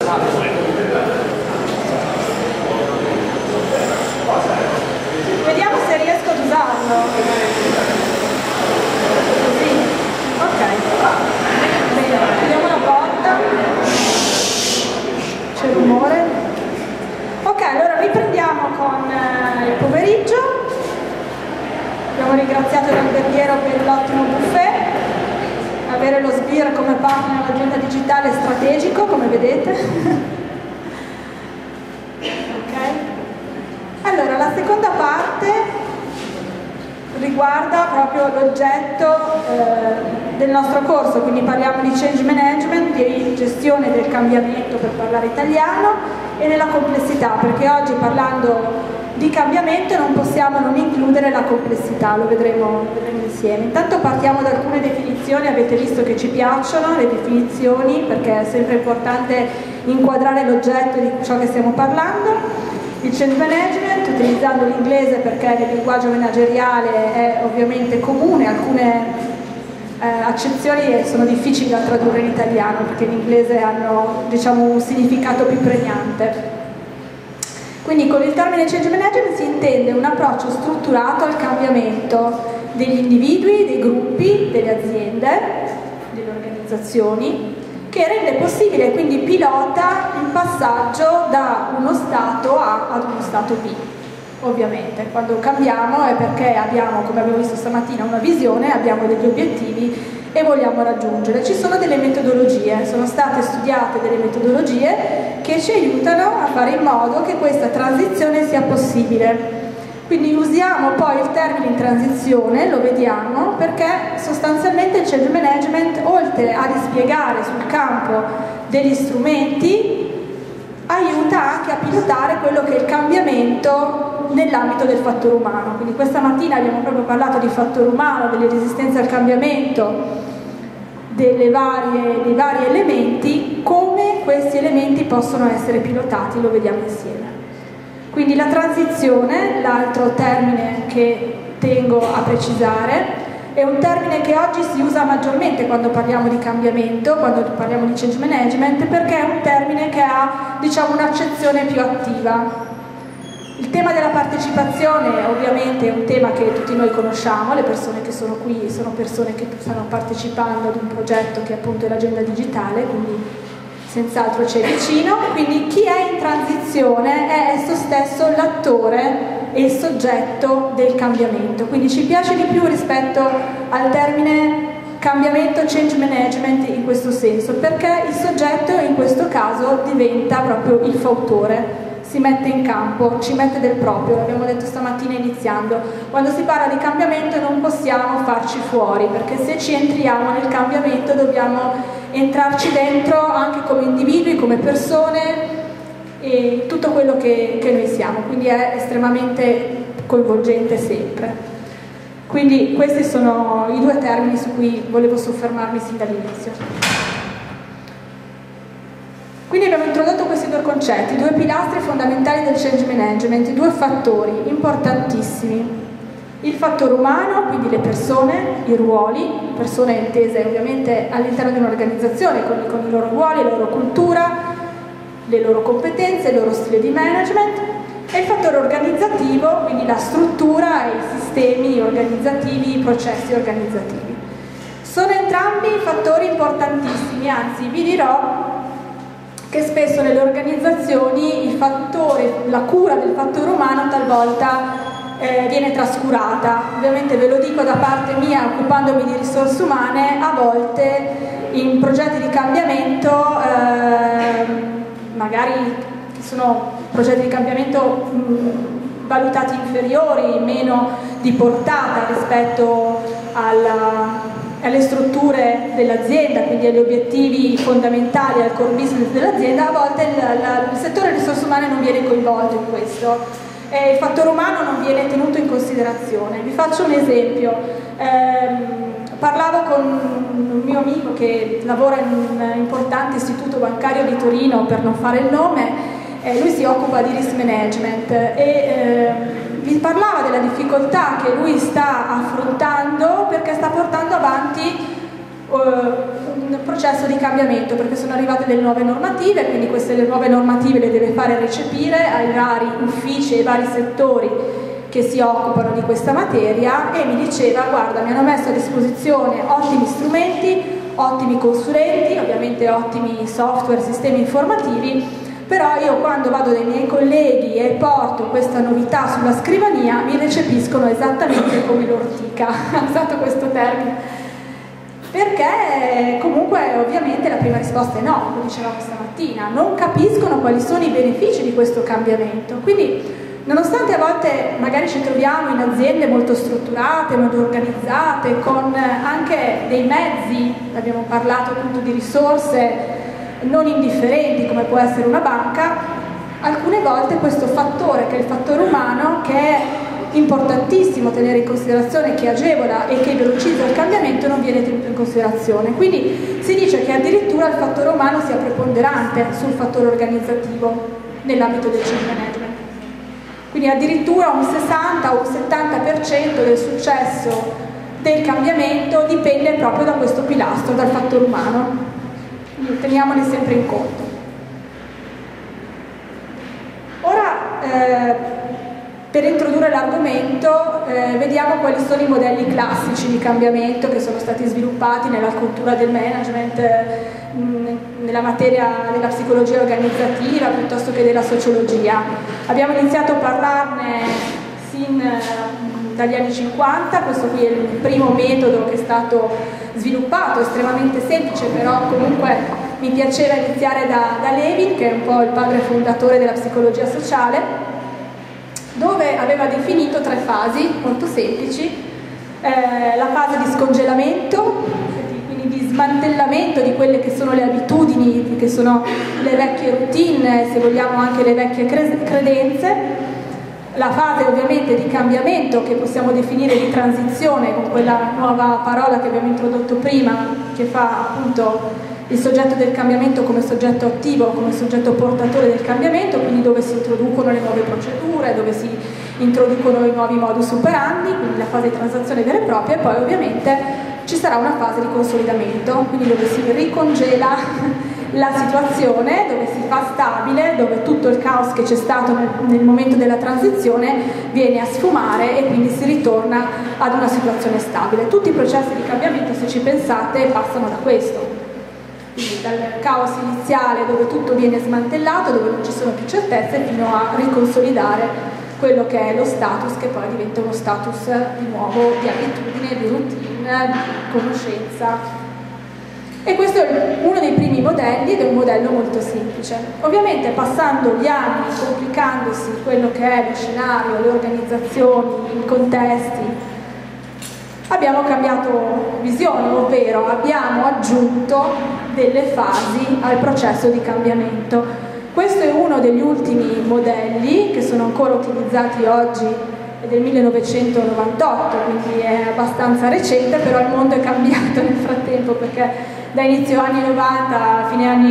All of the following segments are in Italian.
Vediamo se riesco ad usarlo. Così. Ok. Bene, chiudiamo la porta. C'è rumore. Ok, allora riprendiamo con il pomeriggio. Abbiamo ringraziato l'alberghiero per l'ottimo buffet. Avere lo Sbir come partner nell'agenda digitale è strategico, come vedete. Ok. Allora, la seconda parte riguarda proprio l'oggetto del nostro corso, quindi parliamo di change management, di gestione del cambiamento per parlare italiano e della complessità, perché oggi parlando di cambiamento non possiamo non includere la complessità, lo vedremo insieme. Intanto partiamo da alcune definizioni, avete visto che ci piacciono le definizioni perché è sempre importante inquadrare l'oggetto di ciò che stiamo parlando. Il change management, utilizzando l'inglese perché nel linguaggio manageriale è ovviamente comune, alcune accezioni sono difficili da tradurre in italiano perché in inglese hanno, diciamo, un significato più pregnante. Quindi con il termine change management si intende un approccio strutturato al cambiamento degli individui, dei gruppi, delle aziende, delle organizzazioni, che rende possibile, quindi pilota il passaggio da uno stato A ad uno stato B. Ovviamente, quando cambiamo è perché abbiamo, come abbiamo visto stamattina, una visione, abbiamo degli obiettivi e vogliamo raggiungere. Ci sono delle metodologie, sono state studiate delle metodologie che ci aiutano a fare in modo che questa transizione sia possibile. Quindi usiamo poi il termine in transizione, lo vediamo, perché sostanzialmente il change management, oltre a dispiegare sul campo degli strumenti, aiuta anche a pilotare quello che è il cambiamento nell'ambito del fattore umano. Quindi questa mattina abbiamo proprio parlato di fattore umano, delle resistenze al cambiamento, dei vari elementi, come questi elementi possono essere pilotati, lo vediamo insieme. Quindi la transizione, l'altro termine che tengo a precisare, è un termine che oggi si usa maggiormente quando parliamo di cambiamento, quando parliamo di change management, perché è un termine che ha, diciamo, un'accezione più attiva. Il tema della partecipazione ovviamente è un tema che tutti noi conosciamo, le persone che sono qui sono persone che stanno partecipando ad un progetto che appunto è l'agenda digitale, quindi senz'altro c'è vicino. Quindi chi è in transizione è esso stesso l'attore e il soggetto del cambiamento, quindi ci piace di più rispetto al termine cambiamento change management in questo senso, perché il soggetto in questo caso diventa proprio il fautore, si mette in campo, ci mette del proprio, l'abbiamo detto stamattina iniziando. Quando si parla di cambiamento non possiamo farci fuori, perché se ci entriamo nel cambiamento dobbiamo entrarci dentro anche come individui, come persone e tutto quello che noi siamo, quindi è estremamente coinvolgente sempre. Quindi questi sono i due termini su cui volevo soffermarmi sin dall'inizio. Quindi abbiamo introdotto questi due concetti, due pilastri fondamentali del change management, due fattori importantissimi. Il fattore umano, quindi le persone, i ruoli, persone intese ovviamente all'interno di un'organizzazione con i loro ruoli, la loro cultura, le loro competenze, il loro stile di management, e il fattore organizzativo, quindi la struttura e i sistemi organizzativi, i processi organizzativi. Sono entrambi fattori importantissimi, anzi vi dirò che spesso nelle organizzazioni la cura del fattore umano talvolta viene trascurata. Ovviamente ve lo dico da parte mia, occupandomi di risorse umane, a volte in progetti di cambiamento, magari sono progetti di cambiamento valutati inferiori, meno di portata rispetto alle strutture dell'azienda, quindi agli obiettivi fondamentali, al core business dell'azienda, a volte il settore delle risorse umane non viene coinvolto in questo. Il fattore umano non viene tenuto in considerazione. Vi faccio un esempio. Parlavo con un mio amico che lavora in un importante istituto bancario di Torino, per non fare il nome, lui si occupa di risk management e mi parlava della difficoltà che lui sta affrontando perché sta portando avanti un processo di cambiamento, perché sono arrivate delle nuove normative, quindi queste nuove normative le deve fare recepire ai vari uffici e ai vari settori che si occupano di questa materia, e mi diceva: guarda, mi hanno messo a disposizione ottimi strumenti, ottimi consulenti, ovviamente ottimi software, sistemi informativi, però io quando vado dai miei colleghi e porto questa novità sulla scrivania mi recepiscono esattamente come l'ortica. Ha usato questo termine. Perché comunque ovviamente la prima risposta è no, lo dicevamo stamattina, non capiscono quali sono i benefici di questo cambiamento. Quindi nonostante a volte magari ci troviamo in aziende molto strutturate, molto organizzate, con anche dei mezzi, abbiamo parlato appunto di risorse non indifferenti come può essere una banca, alcune volte questo fattore, che è il fattore umano, che è importantissimo tenere in considerazione, che agevola e che velocizza il cambiamento, non viene tenuto in considerazione. Quindi si dice che addirittura il fattore umano sia preponderante sul fattore organizzativo nell'ambito del change management. Quindi addirittura un 60 o un 70% del successo del cambiamento dipende proprio da questo pilastro, dal fattore umano. Quindi teniamoli sempre in conto. Ora, per introdurre l'argomento, vediamo quali sono i modelli classici di cambiamento che sono stati sviluppati nella cultura del management, nella materia della psicologia organizzativa piuttosto che della sociologia. Abbiamo iniziato a parlarne sin dagli anni 50, questo qui è il primo metodo che è stato sviluppato, estremamente semplice, però comunque mi piaceva iniziare da Levin, che è un po' il padre fondatore della psicologia sociale, dove aveva definito 3 fasi molto semplici: la fase di scongelamento, quindi di smantellamento di quelle che sono le abitudini, che sono le vecchie routine, se vogliamo anche le vecchie credenze; la fase ovviamente di cambiamento, che possiamo definire di transizione, con quella nuova parola che abbiamo introdotto prima, che fa appunto il soggetto del cambiamento come soggetto attivo, come soggetto portatore del cambiamento, quindi dove si introducono le nuove procedure, dove si introducono i nuovi modus operandi, quindi la fase di transazione vera e propria. E poi ovviamente ci sarà una fase di consolidamento, quindi dove si ricongela la situazione, dove si fa stabile, dove tutto il caos che c'è stato nel momento della transizione viene a sfumare e quindi si ritorna ad una situazione stabile. Tutti i processi di cambiamento, se ci pensate, passano da questo. Quindi dal caos iniziale, dove tutto viene smantellato, dove non ci sono più certezze, fino a riconsolidare quello che è lo status, che poi diventa uno status di nuovo di abitudine, di routine, di conoscenza. E questo è uno dei primi modelli, ed è un modello molto semplice. Ovviamente passando gli anni, complicandosi quello che è lo scenario, le organizzazioni, i contesti, abbiamo cambiato visione, ovvero abbiamo aggiunto delle fasi al processo di cambiamento. Questo è uno degli ultimi modelli che sono ancora utilizzati oggi, è del 1998, quindi è abbastanza recente, però il mondo è cambiato nel frattempo, perché da inizio anni 90,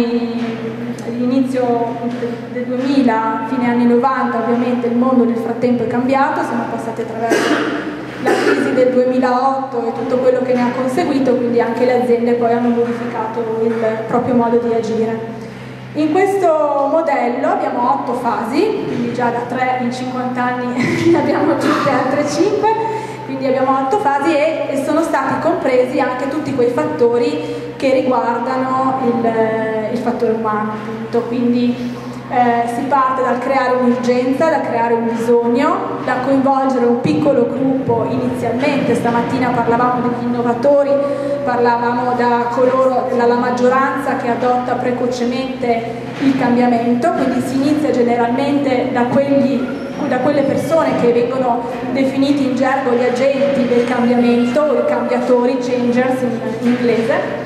all'inizio del 2000, fine anni 90, ovviamente il mondo nel frattempo è cambiato, siamo passati attraverso la crisi del 2008 e tutto quello che ne ha conseguito, quindi anche le aziende poi hanno modificato il proprio modo di agire. In questo modello abbiamo 8 fasi, quindi già da 3 in 50 anni ne abbiamo aggiunte altre 5, quindi abbiamo 8 fasi e sono stati compresi anche tutti quei fattori che riguardano il fattore umano, appunto. Quindi si parte dal creare un'urgenza, da creare un bisogno, da coinvolgere un piccolo gruppo inizialmente. Stamattina parlavamo degli innovatori, parlavamo dalla maggioranza che adotta precocemente il cambiamento, quindi si inizia generalmente da quelle persone che vengono definiti in gergo gli agenti del cambiamento, o i cambiatori, changers in inglese.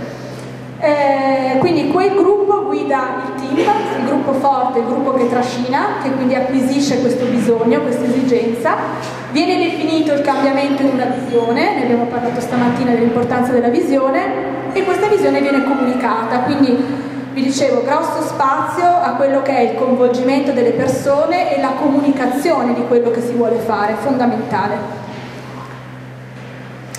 Quindi quel gruppo guida il team, il gruppo forte, il gruppo che trascina, che quindi acquisisce questo bisogno, questa esigenza. Viene definito il cambiamento in una visione, ne abbiamo parlato stamattina dell'importanza della visione, e questa visione viene comunicata. Quindi vi dicevo, grosso spazio a quello che è il coinvolgimento delle persone e la comunicazione di quello che si vuole fare, fondamentale.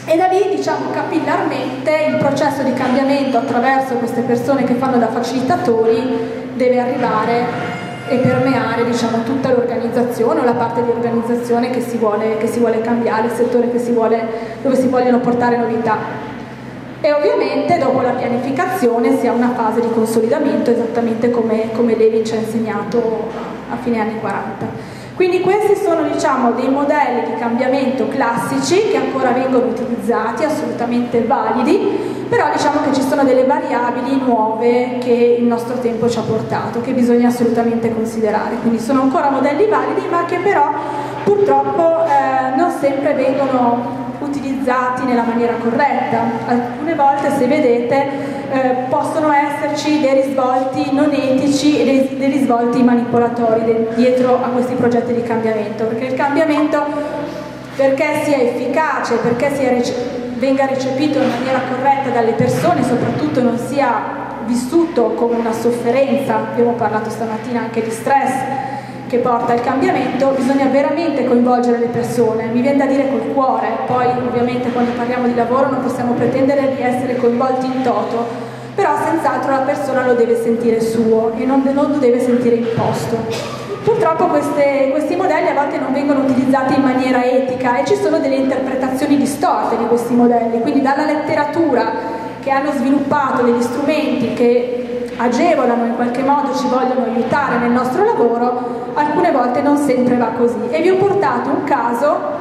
E da lì, diciamo, capillarmente il processo di cambiamento attraverso queste persone che fanno da facilitatori deve arrivare e permeare, diciamo, tutta l'organizzazione o la parte di organizzazione che si vuole cambiare, il settore dove si vogliono portare novità. E ovviamente dopo la pianificazione si ha una fase di consolidamento, esattamente come Levi ci ha insegnato a fine anni 40. Quindi questi sono, diciamo, dei modelli di cambiamento classici che ancora vengono utilizzati, assolutamente validi, però diciamo che ci sono delle variabili nuove che il nostro tempo ci ha portato, che bisogna assolutamente considerare. Quindi sono ancora modelli validi, ma che però purtroppo non sempre vengono utilizzati nella maniera corretta. Alcune volte, se vedete, possono esserci dei risvolti non etici e dei risvolti manipolatori dietro a questi progetti di cambiamento, perché il cambiamento, perché sia efficace, perché venga recepito in maniera corretta dalle persone, soprattutto non sia vissuto come una sofferenza, abbiamo parlato stamattina anche di stress che porta al cambiamento, bisogna veramente coinvolgere le persone, mi viene da dire col cuore. Poi ovviamente quando parliamo di lavoro non possiamo pretendere di essere coinvolti in toto, però senz'altro la persona lo deve sentire suo e non lo deve sentire imposto. Purtroppo questi modelli a volte non vengono utilizzati in maniera etica e ci sono delle interpretazioni distorte di questi modelli, quindi dalla letteratura, che hanno sviluppato degli strumenti che agevolano, in qualche modo ci vogliono aiutare nel nostro lavoro, alcune volte non sempre va così. E vi ho portato un caso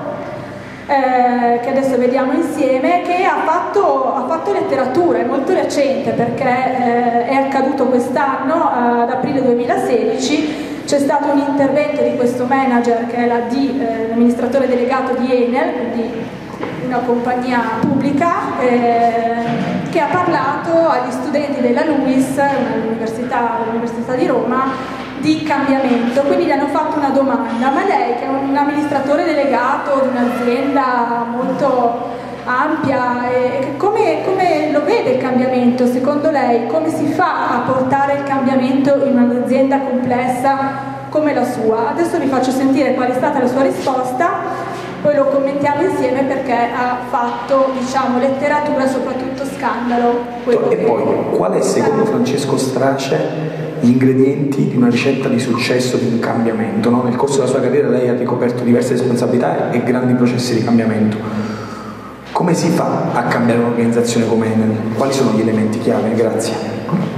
che adesso vediamo insieme, che ha fatto letteratura, è molto recente perché è accaduto quest'anno, ad aprile 2016. C'è stato un intervento di questo manager che è l'amministratore delegato di Enel, quindi una compagnia pubblica, che ha parlato agli studenti della LUISS, l'Università di Roma, di cambiamento. Quindi gli hanno fatto una domanda: ma lei, che è un amministratore delegato di un'azienda molto ampia, come lo vede il cambiamento? Secondo lei come si fa a portare il cambiamento in un'azienda complessa come la sua? Adesso vi faccio sentire qual è stata la sua risposta, poi lo commentiamo insieme, perché ha fatto, diciamo, letteratura, soprattutto scandalo. E poi, qual è secondo Francesco Strace gli ingredienti di una ricetta di successo, di un cambiamento? No? Nel corso della sua carriera lei ha ricoperto diverse responsabilità e grandi processi di cambiamento. Come si fa a cambiare un'organizzazione come Enel? Quali sono gli elementi chiave? Grazie.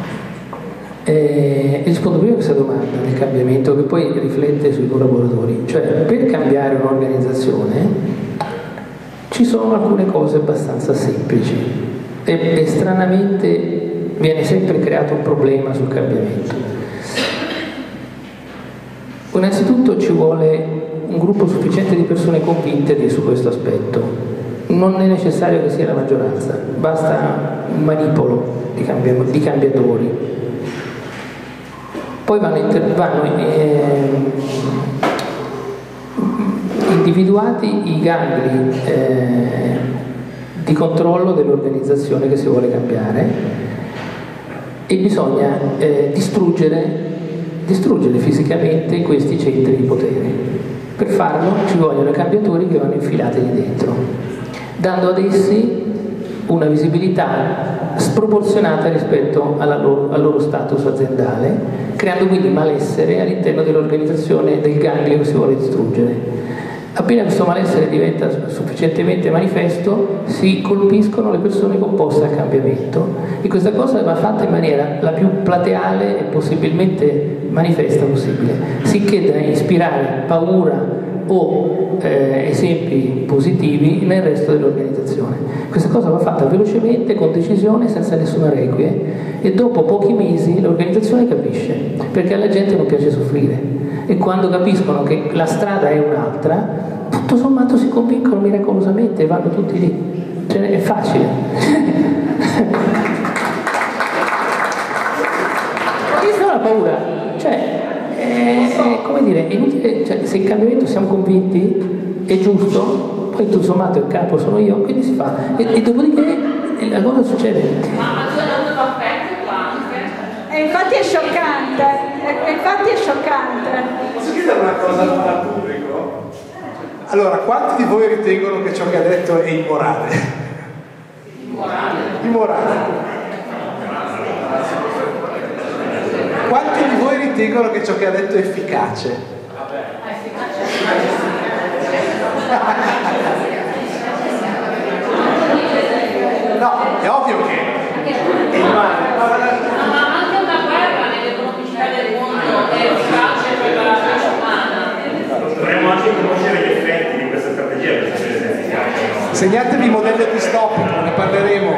Rispondo prima a questa domanda del cambiamento, che poi riflette sui collaboratori. Cioè, per cambiare un'organizzazione ci sono alcune cose abbastanza semplici e stranamente viene sempre creato un problema sul cambiamento. Innanzitutto ci vuole un gruppo sufficiente di persone convinte su questo aspetto. Non è necessario che sia la maggioranza, basta un manipolo di cambiatori. Poi vanno individuati i gangli di controllo dell'organizzazione che si vuole cambiare e bisogna distruggere fisicamente questi centri di potere. Per farlo ci vogliono i cambiatori che vanno infilati lì dentro, dando ad essi una visibilità sproporzionata rispetto al loro status aziendale, creando quindi malessere all'interno dell'organizzazione del ganglio che si vuole distruggere. Appena questo malessere diventa sufficientemente manifesto, si colpiscono le persone opposte al cambiamento, e questa cosa va fatta in maniera la più plateale e possibilmente manifesta possibile, sicché da ispirare paura o esempi positivi nel resto dell'organizzazione. Questa cosa va fatta velocemente, con decisione, senza nessuna requie, e dopo pochi mesi l'organizzazione capisce, perché alla gente non piace soffrire, e quando capiscono che la strada è un'altra, tutto sommato si convincono miracolosamente e vanno tutti lì. Cioè, è facile. Questa è la paura, cioè come dire, è inutile, cioè, se il cambiamento siamo convinti è giusto, poi tutto sommato il capo sono io, quindi si fa, e dopodiché la cosa succede. Ma tu hai dato l'affetto anche? E infatti è scioccante, Posso chiedere una cosa al pubblico? Allora, quanti di voi ritengono che ciò che ha detto è immorale? Immorale. Quanti di voi ritengono che ciò che ha detto è efficace? No, è ovvio che è immorale. Ma anche una guerra nell'economicità del mondo è efficace per la race umana. Dovremmo anche conoscere gli effetti di questa strategia per sapere se è efficace o no. Segnatevi modello distopico, ne parleremo.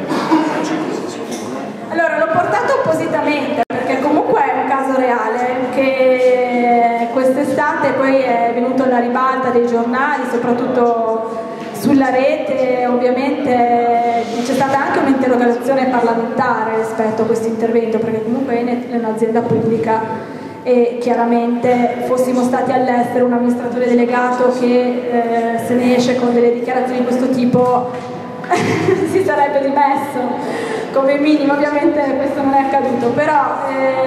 Allora, l'ho portato appositamente perché comunque è un caso reale che quest'estate poi è venuto alla ribalta dei giornali, soprattutto sulla rete. Ovviamente c'è stata anche un'interrogazione parlamentare rispetto a questo intervento, perché comunque Enet è un'azienda pubblica e chiaramente fossimo stati all'estero un amministratore delegato che se ne esce con delle dichiarazioni di questo tipo si sarebbe dimesso come minimo. Ovviamente questo non è accaduto, però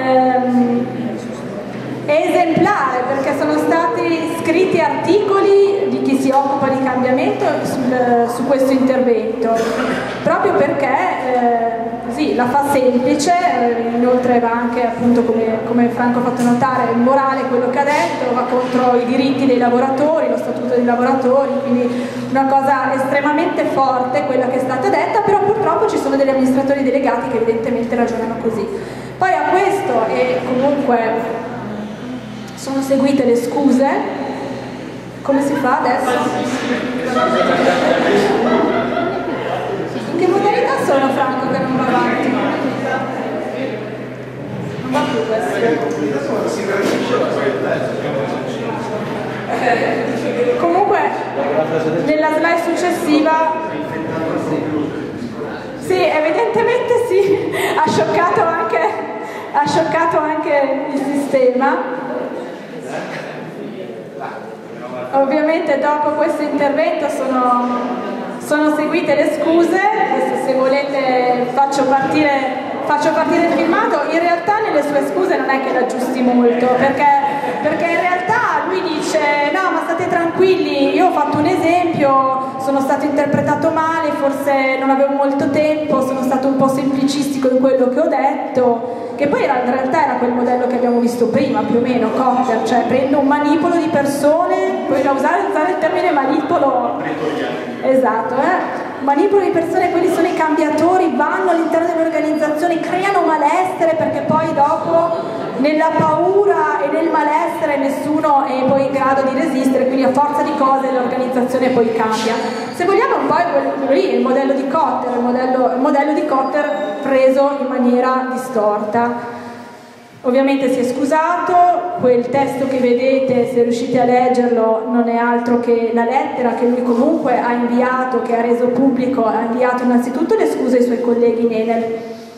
è esemplare perché sono stati scritti articoli di chi si occupa di cambiamento su questo intervento, proprio perché sì, la fa semplice, inoltre va anche, appunto, come Franco ha fatto notare, è morale quello che ha detto, va contro i diritti dei lavoratori, lo statuto dei lavoratori, quindi una cosa estremamente forte quella che è stata detta, però purtroppo ci sono degli amministratori delegati che evidentemente ragionano così. Poi a questo, e comunque sono seguite le scuse, come si fa adesso? In che modalità sono, Franco, che non va avanti? Non va più questo. Comunque, nella slide successiva, sì, evidentemente sì, ha scioccato anche il sistema. Ovviamente dopo questo intervento sono seguite le scuse. Adesso, se volete, faccio partire il filmato. In realtà nelle sue scuse non è che l'aggiusti molto, perché in realtà lui dice: no, ma state tranquilli, io ho fatto un esempio, sono stato interpretato male, forse non avevo molto tempo, sono stato un po' semplicistico in quello che ho detto, che poi in realtà era quel modello che abbiamo visto prima, più o meno, Kotter, cioè prendo un manipolo di persone, poi da usare il termine manipolo, esatto, manipolo di persone, quelli sono i cambiatori, vanno all'interno delle organizzazioni, creano malessere, perché poi dopo nella paura e nel malessere nessuno è poi in grado di resistere, quindi a forza di cose l'organizzazione poi cambia. Se vogliamo un po' quello lì, il modello di Kotter, il modello di Kotter preso in maniera distorta. Ovviamente si è scusato, quel testo che vedete, se riuscite a leggerlo, non è altro che la lettera che lui comunque ha inviato, che ha reso pubblico, ha inviato innanzitutto le scuse ai suoi colleghi in Enel.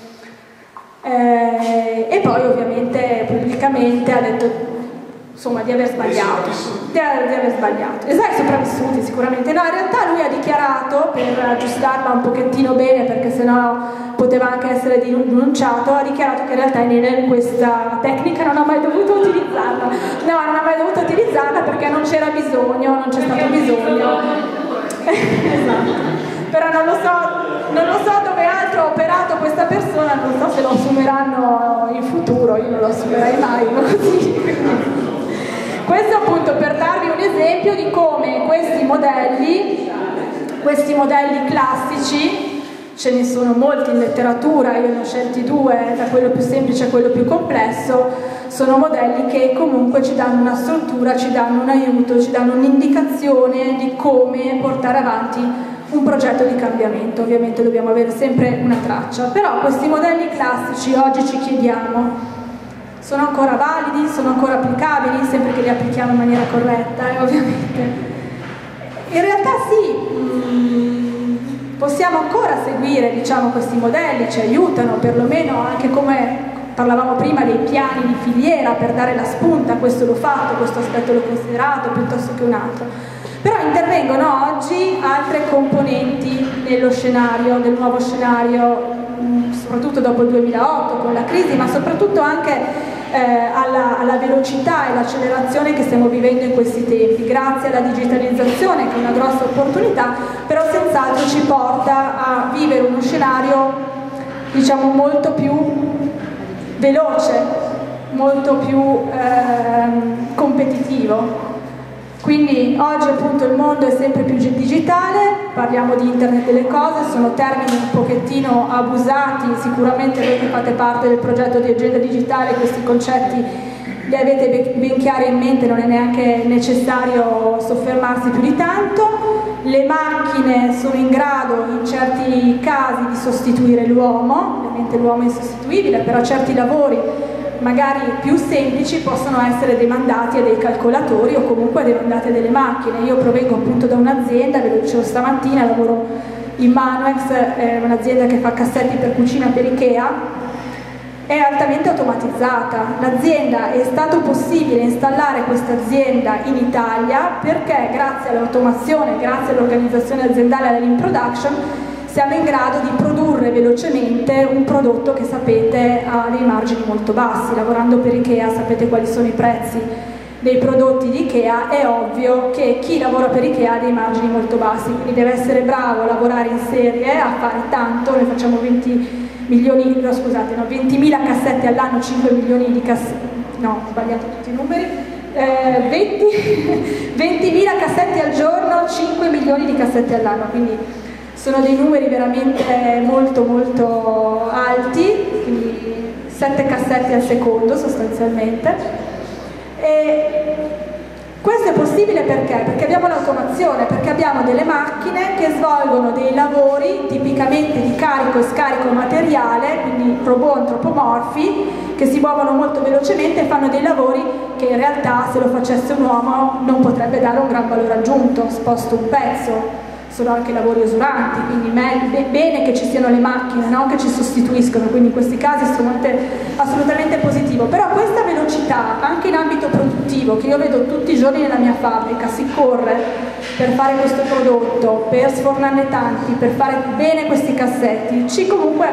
E poi ovviamente pubblicamente ha detto, insomma, di aver sbagliato, esatto, sopravvissuti sicuramente. No, in realtà lui ha dichiarato, per aggiustarla un pochettino bene, perché sennò poteva anche essere denunciato, ha dichiarato che in realtà in questa tecnica non ha mai dovuto utilizzarla. No, non ha mai dovuto utilizzarla perché non c'era bisogno, non c'è stato bisogno. Esatto. Però non lo so dove altro ha operato questa persona, non so se lo assumeranno in futuro, io non lo assumerei mai così. Questo appunto per darvi un esempio di come questi modelli classici, ce ne sono molti in letteratura, io ne ho scelti due, da quello più semplice a quello più complesso, sono modelli che comunque ci danno una struttura, ci danno un aiuto, ci danno un'indicazione di come portare avanti un progetto di cambiamento. Ovviamente dobbiamo avere sempre una traccia, però questi modelli classici oggi ci chiediamo: sono ancora validi? Sono ancora applicabili? Sempre che li applichiamo in maniera corretta, ovviamente. In realtà sì, possiamo ancora seguire, diciamo, questi modelli, ci aiutano perlomeno anche, come parlavamo prima, dei piani di filiera per dare la spunta: questo l'ho fatto, questo aspetto l'ho considerato, piuttosto che un altro. Però intervengono oggi altre componenti nello scenario, del nuovo scenario, soprattutto dopo il 2008 con la crisi, ma soprattutto anche alla velocità e l'accelerazione che stiamo vivendo in questi tempi, grazie alla digitalizzazione, che è una grossa opportunità, però senz'altro ci porta a vivere uno scenario, diciamo, molto più veloce, molto più competitivo. Quindi oggi appunto il mondo è sempre più digitale, parliamo di internet delle cose, sono termini un pochettino abusati, sicuramente voi che fate parte del progetto di agenda digitale questi concetti li avete ben chiari in mente, non è neanche necessario soffermarsi più di tanto. Le macchine sono in grado in certi casi di sostituire l'uomo, ovviamente l'uomo è insostituibile, però certi lavori magari più semplici possono essere demandati a dei calcolatori o comunque demandati a delle macchine. Io provengo appunto da un'azienda, ve lo dicevo stamattina, lavoro in Manuex, è un'azienda che fa cassetti per cucina per Ikea, è altamente automatizzata. L'azienda, è stato possibile installare questa azienda in Italia perché grazie all'automazione, grazie all'organizzazione aziendale, alla lean production, siamo in grado di produrre velocemente un prodotto che sapete ha dei margini molto bassi. Lavorando per Ikea sapete quali sono i prezzi dei prodotti di Ikea, è ovvio che chi lavora per Ikea ha dei margini molto bassi, quindi deve essere bravo a lavorare in serie, a fare tanto. Noi facciamo 20.000 cassetti all'anno, 5 milioni di cassetti, no, ho sbagliato tutti i numeri, 20.000 cassetti al giorno, 5 milioni di cassetti all'anno, quindi sono dei numeri veramente molto molto alti, quindi 7 cassetti al secondo sostanzialmente. E questo è possibile perché? Perché abbiamo l'automazione, perché abbiamo delle macchine che svolgono dei lavori tipicamente di carico e scarico materiale, quindi robot antropomorfi, che si muovono molto velocemente e fanno dei lavori che in realtà se lo facesse un uomo non potrebbe dare un gran valore aggiunto, sposto un pezzo. Sono anche lavori usuranti, quindi bene che ci siano le macchine, no? Che ci sostituiscono, quindi in questi casi è assolutamente positivo. Però questa velocità, anche in ambito produttivo, che io vedo tutti i giorni nella mia fabbrica, si corre per fare questo prodotto, per sfornarne tanti, per fare bene questi cassetti, ci comunque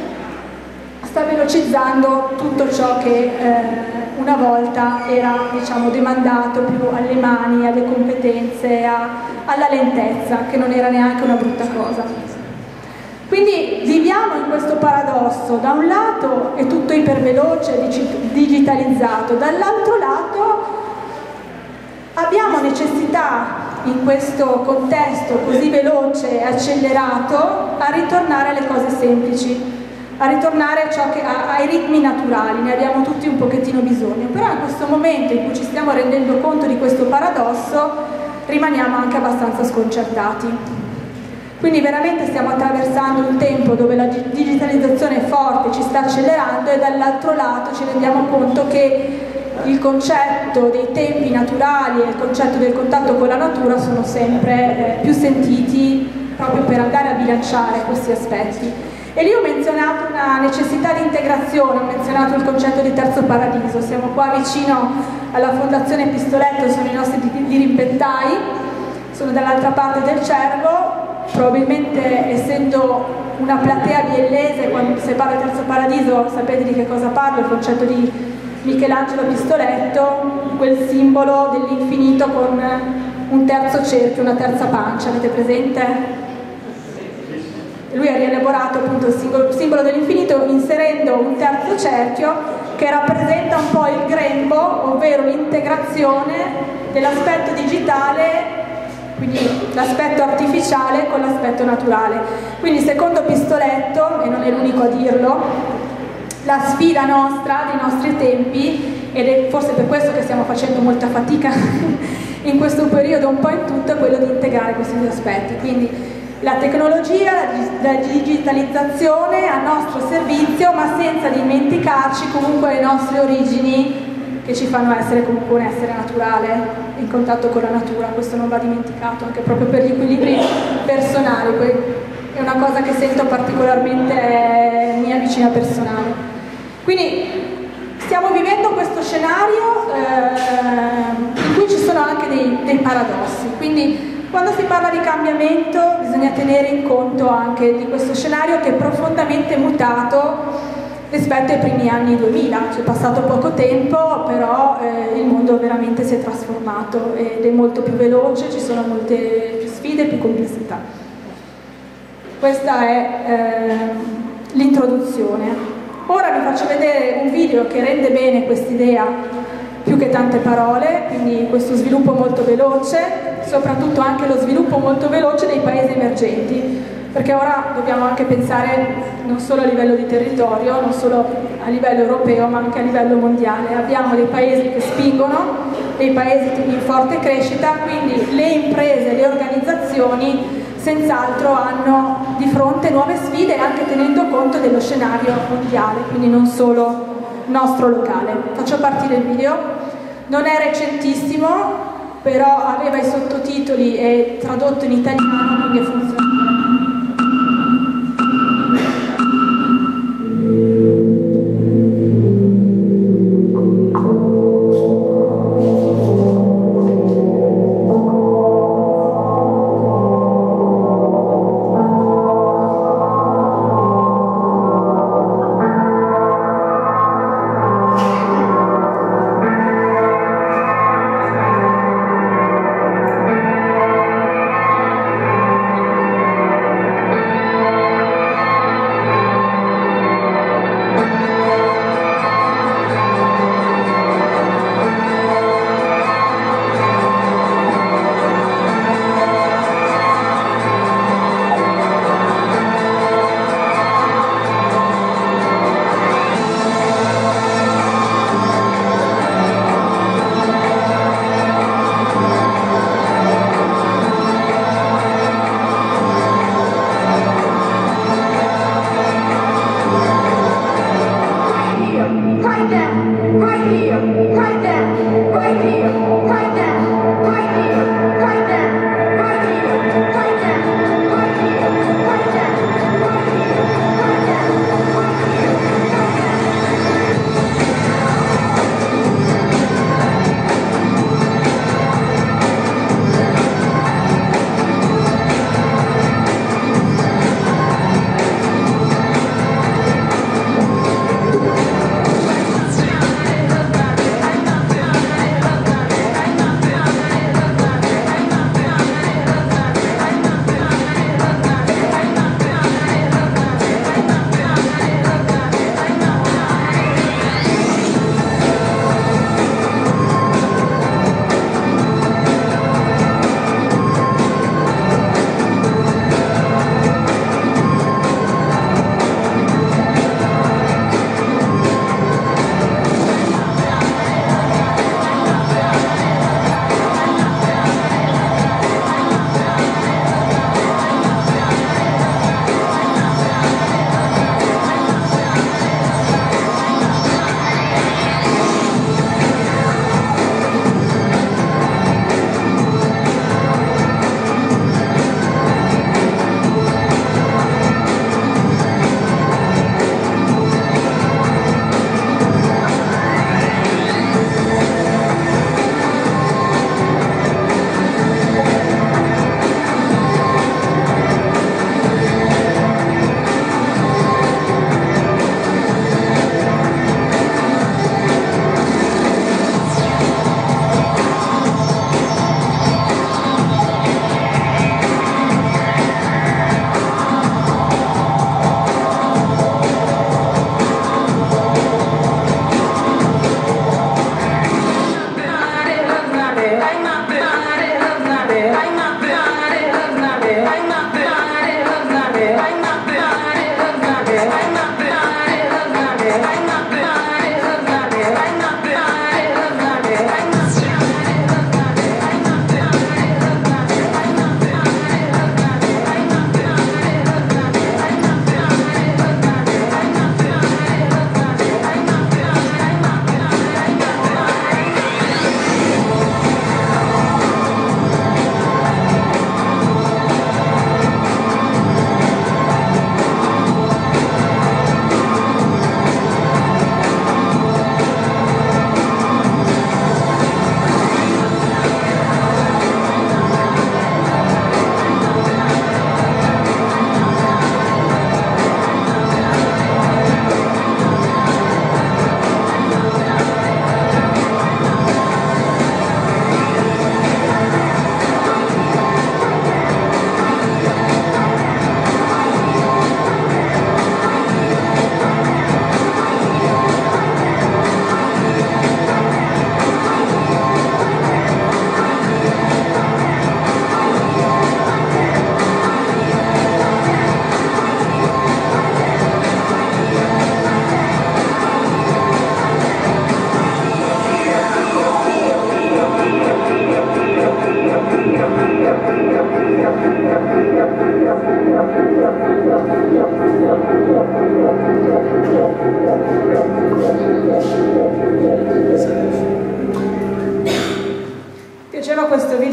sta velocizzando tutto ciò che una volta era, diciamo, demandato più alle mani, alle competenze, alla lentezza, che non era neanche una brutta cosa. Quindi viviamo in questo paradosso: da un lato è tutto iperveloce, digitalizzato, dall'altro lato abbiamo necessità, in questo contesto così veloce e accelerato, a ritornare alle cose semplici, a ritornare ai ritmi naturali. Ne abbiamo tutti un pochettino bisogno, però in questo momento in cui ci stiamo rendendo conto di questo paradosso rimaniamo anche abbastanza sconcertati. Quindi veramente stiamo attraversando un tempo dove la digitalizzazione è forte, ci sta accelerando, e dall'altro lato ci rendiamo conto che il concetto dei tempi naturali e il concetto del contatto con la natura sono sempre più sentiti, proprio per andare a bilanciare questi aspetti. E lì ho menzionato una necessità di integrazione, ho menzionato il concetto di terzo paradiso. Siamo qua vicino alla Fondazione Pistoletto, sono i nostri dirimpettai, sono dall'altra parte del Cervo. Probabilmente, essendo una platea biellese, quando si parla di terzo paradiso sapete di che cosa parlo, il concetto di Michelangelo Pistoletto, quel simbolo dell'infinito con un terzo cerchio, una terza pancia, avete presente? Lui ha rielaborato appunto il simbolo dell'infinito inserendo un terzo cerchio che rappresenta un po' il grembo, ovvero l'integrazione dell'aspetto digitale, quindi l'aspetto artificiale, con l'aspetto naturale. Quindi secondo Pistoletto, e non è l'unico a dirlo, la sfida nostra, dei nostri tempi, ed è forse per questo che stiamo facendo molta fatica in questo periodo un po' in tutto, è quello di integrare questi due aspetti. Quindi la tecnologia, la digitalizzazione a nostro servizio, ma senza dimenticarci comunque le nostre origini che ci fanno essere comunque un essere naturale, in contatto con la natura. Questo non va dimenticato, anche proprio per gli equilibri personali. È una cosa che sento particolarmente mia, vicina personale. Quindi stiamo vivendo questo scenario in cui ci sono anche dei paradossi. Quindi quando si parla di cambiamento bisogna tenere in conto anche di questo scenario che è profondamente mutato rispetto ai primi anni 2000. C'è passato poco tempo, però il mondo veramente si è trasformato ed è molto più veloce, ci sono molte più sfide e più complessità. Questa è l'introduzione. Ora vi faccio vedere un video che rende bene quest'idea più che tante parole, quindi questo sviluppo molto veloce, soprattutto anche lo sviluppo molto veloce dei paesi emergenti, perché ora dobbiamo anche pensare non solo a livello di territorio, non solo a livello europeo, ma anche a livello mondiale. Abbiamo dei paesi che spingono, dei paesi in forte crescita, quindi le imprese, le organizzazioni senz'altro hanno di fronte nuove sfide, anche tenendo conto dello scenario mondiale, quindi non solo nostro locale. Faccio partire il video, non è recentissimo, però aveva i sottotitoli e tradotto in italiano, quindi è funzionale.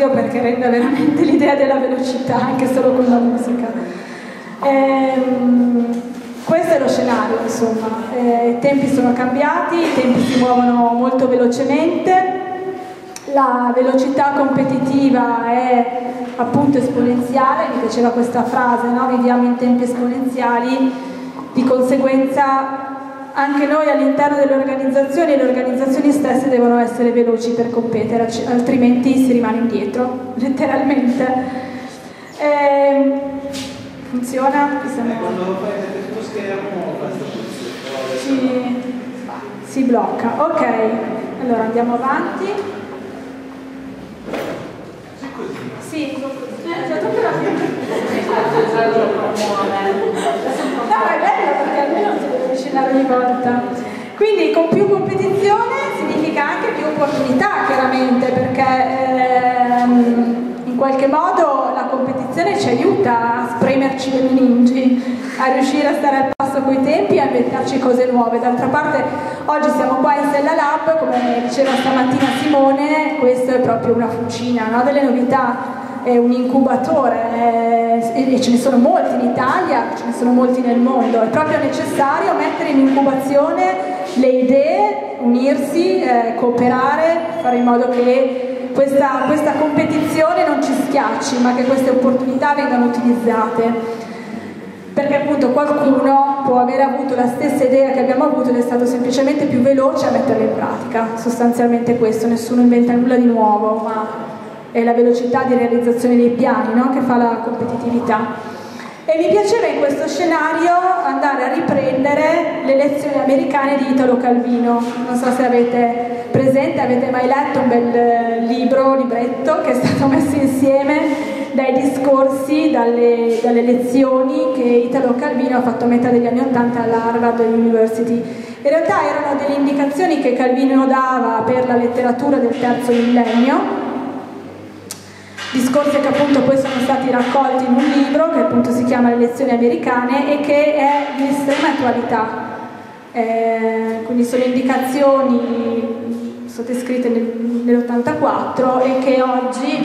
consiglio perché rende veramente l'idea della velocità anche solo con la musica. Questo è lo scenario, insomma. I tempi sono cambiati, i tempi si muovono molto velocemente, la velocità competitiva è appunto esponenziale, mi piaceva questa frase, no? Viviamo in tempi esponenziali, di conseguenza anche noi all'interno delle organizzazioni, le organizzazioni stesse devono essere veloci per competere, altrimenti si rimane indietro, letteralmente. Funziona? Quando fai vedere sullo schermo si blocca. Ok, allora andiamo avanti. Sì, c'è tutta la no, è bello perché almeno si deve avvicinare ogni volta. Quindi con più competizione significa anche più opportunità, chiaramente, perché in qualche modo la competizione ci aiuta a spremerci le meningi, a riuscire a stare al passo coi tempi e a inventarci cose nuove. D'altra parte oggi siamo qua in Sella Lab, come diceva stamattina Simone, questo è proprio una fucina, no? Delle novità, è un incubatore e ce ne sono molti in Italia, ce ne sono molti nel mondo. È proprio necessario mettere in incubazione le idee, unirsi, cooperare, fare in modo che questa competizione non ci schiacci, ma che queste opportunità vengano utilizzate. Perché appunto qualcuno può aver avuto la stessa idea che abbiamo avuto ed è stato semplicemente più veloce a metterla in pratica. Sostanzialmente questo, nessuno inventa nulla di nuovo, ma è la velocità di realizzazione dei piani, no? Che fa la competitività. E mi piaceva in questo scenario andare a riprendere le lezioni americane di Italo Calvino. Non so se avete presente, avete mai letto un bel libretto che è stato messo insieme dai discorsi, dalle lezioni che Italo Calvino ha fatto a metà degli anni '80 alla Harvard University. In realtà erano delle indicazioni che Calvino dava per la letteratura del terzo millennio, discorsi che appunto poi sono stati raccolti in un libro che appunto si chiama Le lezioni americane e che è di estrema attualità. Quindi sono indicazioni sottoscritte nell'84 e che oggi,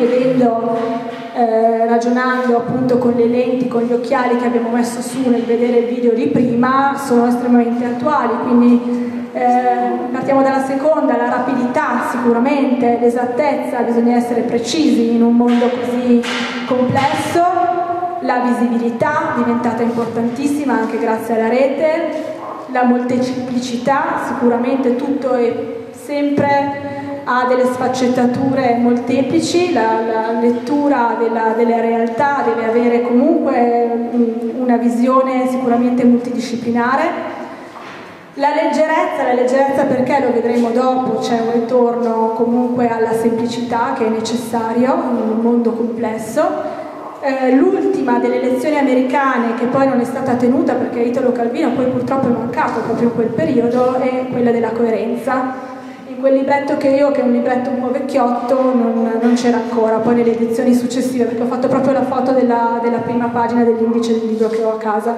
ragionando appunto con le lenti, con gli occhiali che abbiamo messo su nel vedere il video di prima, sono estremamente attuali. Quindi partiamo dalla seconda, la rapidità, sicuramente, l'esattezza, bisogna essere precisi in un mondo così complesso, la visibilità diventata importantissima anche grazie alla rete, la molteplicità, sicuramente tutto è sempre ha delle sfaccettature molteplici, la lettura delle realtà deve avere comunque una visione sicuramente multidisciplinare. La leggerezza perché lo vedremo dopo, c'è un ritorno comunque alla semplicità che è necessario in un mondo complesso. L'ultima delle lezioni americane, che poi non è stata tenuta perché Italo Calvino poi purtroppo è mancato proprio in quel periodo, è quella della coerenza. In quel libretto che è un libretto un po' vecchiotto, non c'era ancora, poi nelle edizioni successive, perché ho fatto proprio la foto della prima pagina dell'indice del libro che ho a casa.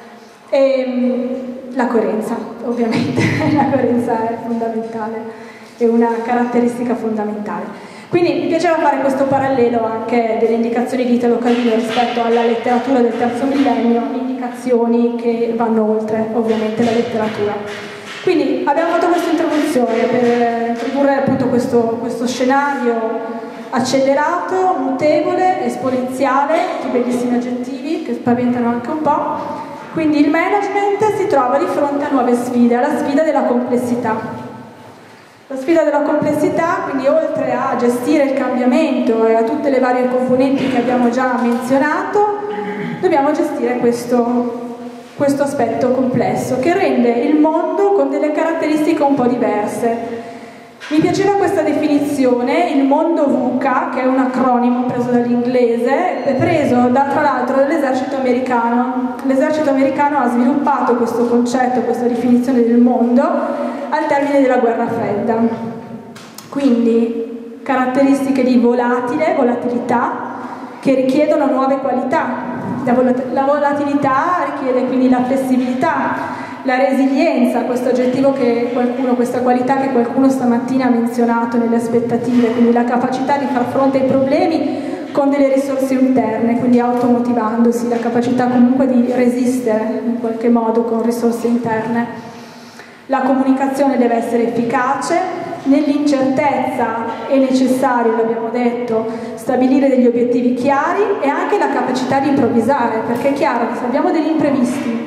La coerenza, ovviamente, la coerenza è fondamentale, è una caratteristica fondamentale. Quindi mi piaceva fare questo parallelo anche delle indicazioni di Italo Calvino rispetto alla letteratura del terzo millennio, indicazioni che vanno oltre ovviamente la letteratura. Quindi abbiamo fatto questa introduzione per introdurre appunto questo scenario accelerato, mutevole, esponenziale, tutti bellissimi aggettivi che spaventano anche un po'. Quindi il management si trova di fronte a nuove sfide, alla sfida della complessità. La sfida della complessità, quindi oltre a gestire il cambiamento e a tutte le varie componenti che abbiamo già menzionato, dobbiamo gestire questo aspetto complesso che rende il mondo con delle caratteristiche un po' diverse. Mi piaceva questa definizione, il mondo VUCA, che è un acronimo preso dall'inglese, è preso tra l'altro dall'esercito americano. L'esercito americano ha sviluppato questo concetto, questa definizione del mondo al termine della guerra fredda. Quindi caratteristiche di volatilità che richiedono nuove qualità. La volatilità richiede quindi la flessibilità, la resilienza, questo aggettivo che qualcuno, questa qualità che qualcuno stamattina ha menzionato nelle aspettative, quindi la capacità di far fronte ai problemi con delle risorse interne, quindi automotivandosi, la capacità comunque di resistere in qualche modo con risorse interne. La comunicazione deve essere efficace, nell'incertezza è necessario, l'abbiamo detto, stabilire degli obiettivi chiari e anche la capacità di improvvisare, perché è chiaro che se abbiamo degli imprevisti,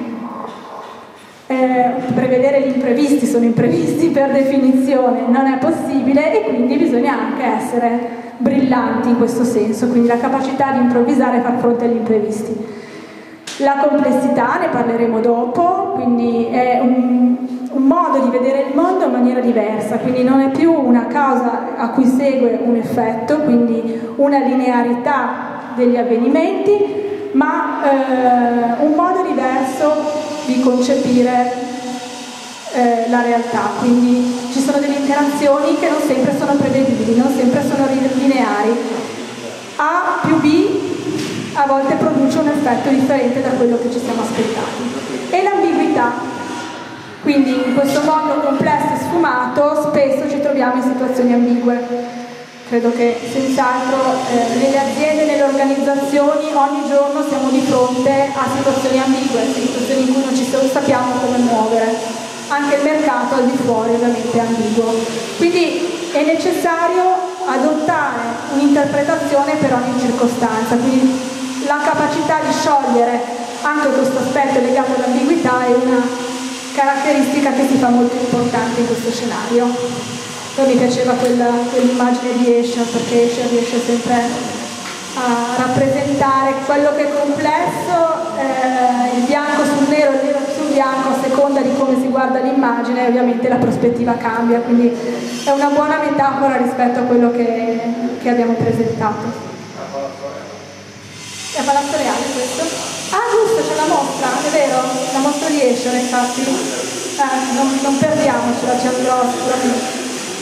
prevedere gli imprevisti, sono imprevisti per definizione, non è possibile e quindi bisogna anche essere brillanti in questo senso, quindi la capacità di improvvisare e far fronte agli imprevisti. La complessità, ne parleremo dopo, quindi è un modo di vedere il mondo in maniera diversa, quindi non è più una causa a cui segue un effetto, quindi una linearità degli avvenimenti, ma un modo diverso di concepire la realtà, quindi ci sono delle interazioni che non sempre sono prevedibili, non sempre sono lineari. A più B a volte produce un effetto differente da quello che ci siamo aspettati. E l'ambiguità, quindi in questo mondo complesso e sfumato spesso ci troviamo in situazioni ambigue. Credo che senz'altro nelle aziende, nelle organizzazioni ogni giorno siamo di fronte a situazioni ambigue, situazioni in cui non ci sappiamo come muovere. Anche il mercato al di fuori ovviamente è ambiguo. Quindi è necessario adottare un'interpretazione per ogni circostanza, quindi la capacità di sciogliere anche questo aspetto legato all'ambiguità è una caratteristica che si fa molto importante in questo scenario. Poi mi piaceva quell'immagine di Escher, perché Escher riesce sempre a rappresentare quello che è complesso, il bianco sul nero, il nero sul bianco, a seconda di come si guarda l'immagine, ovviamente la prospettiva cambia, quindi è una buona metafora rispetto a quello che abbiamo presentato. È a Palazzo Reale questo? Ah giusto, c'è la mostra, è vero, la mostra di Escher, infatti, non perdiamocela, ci andrò sicuramente.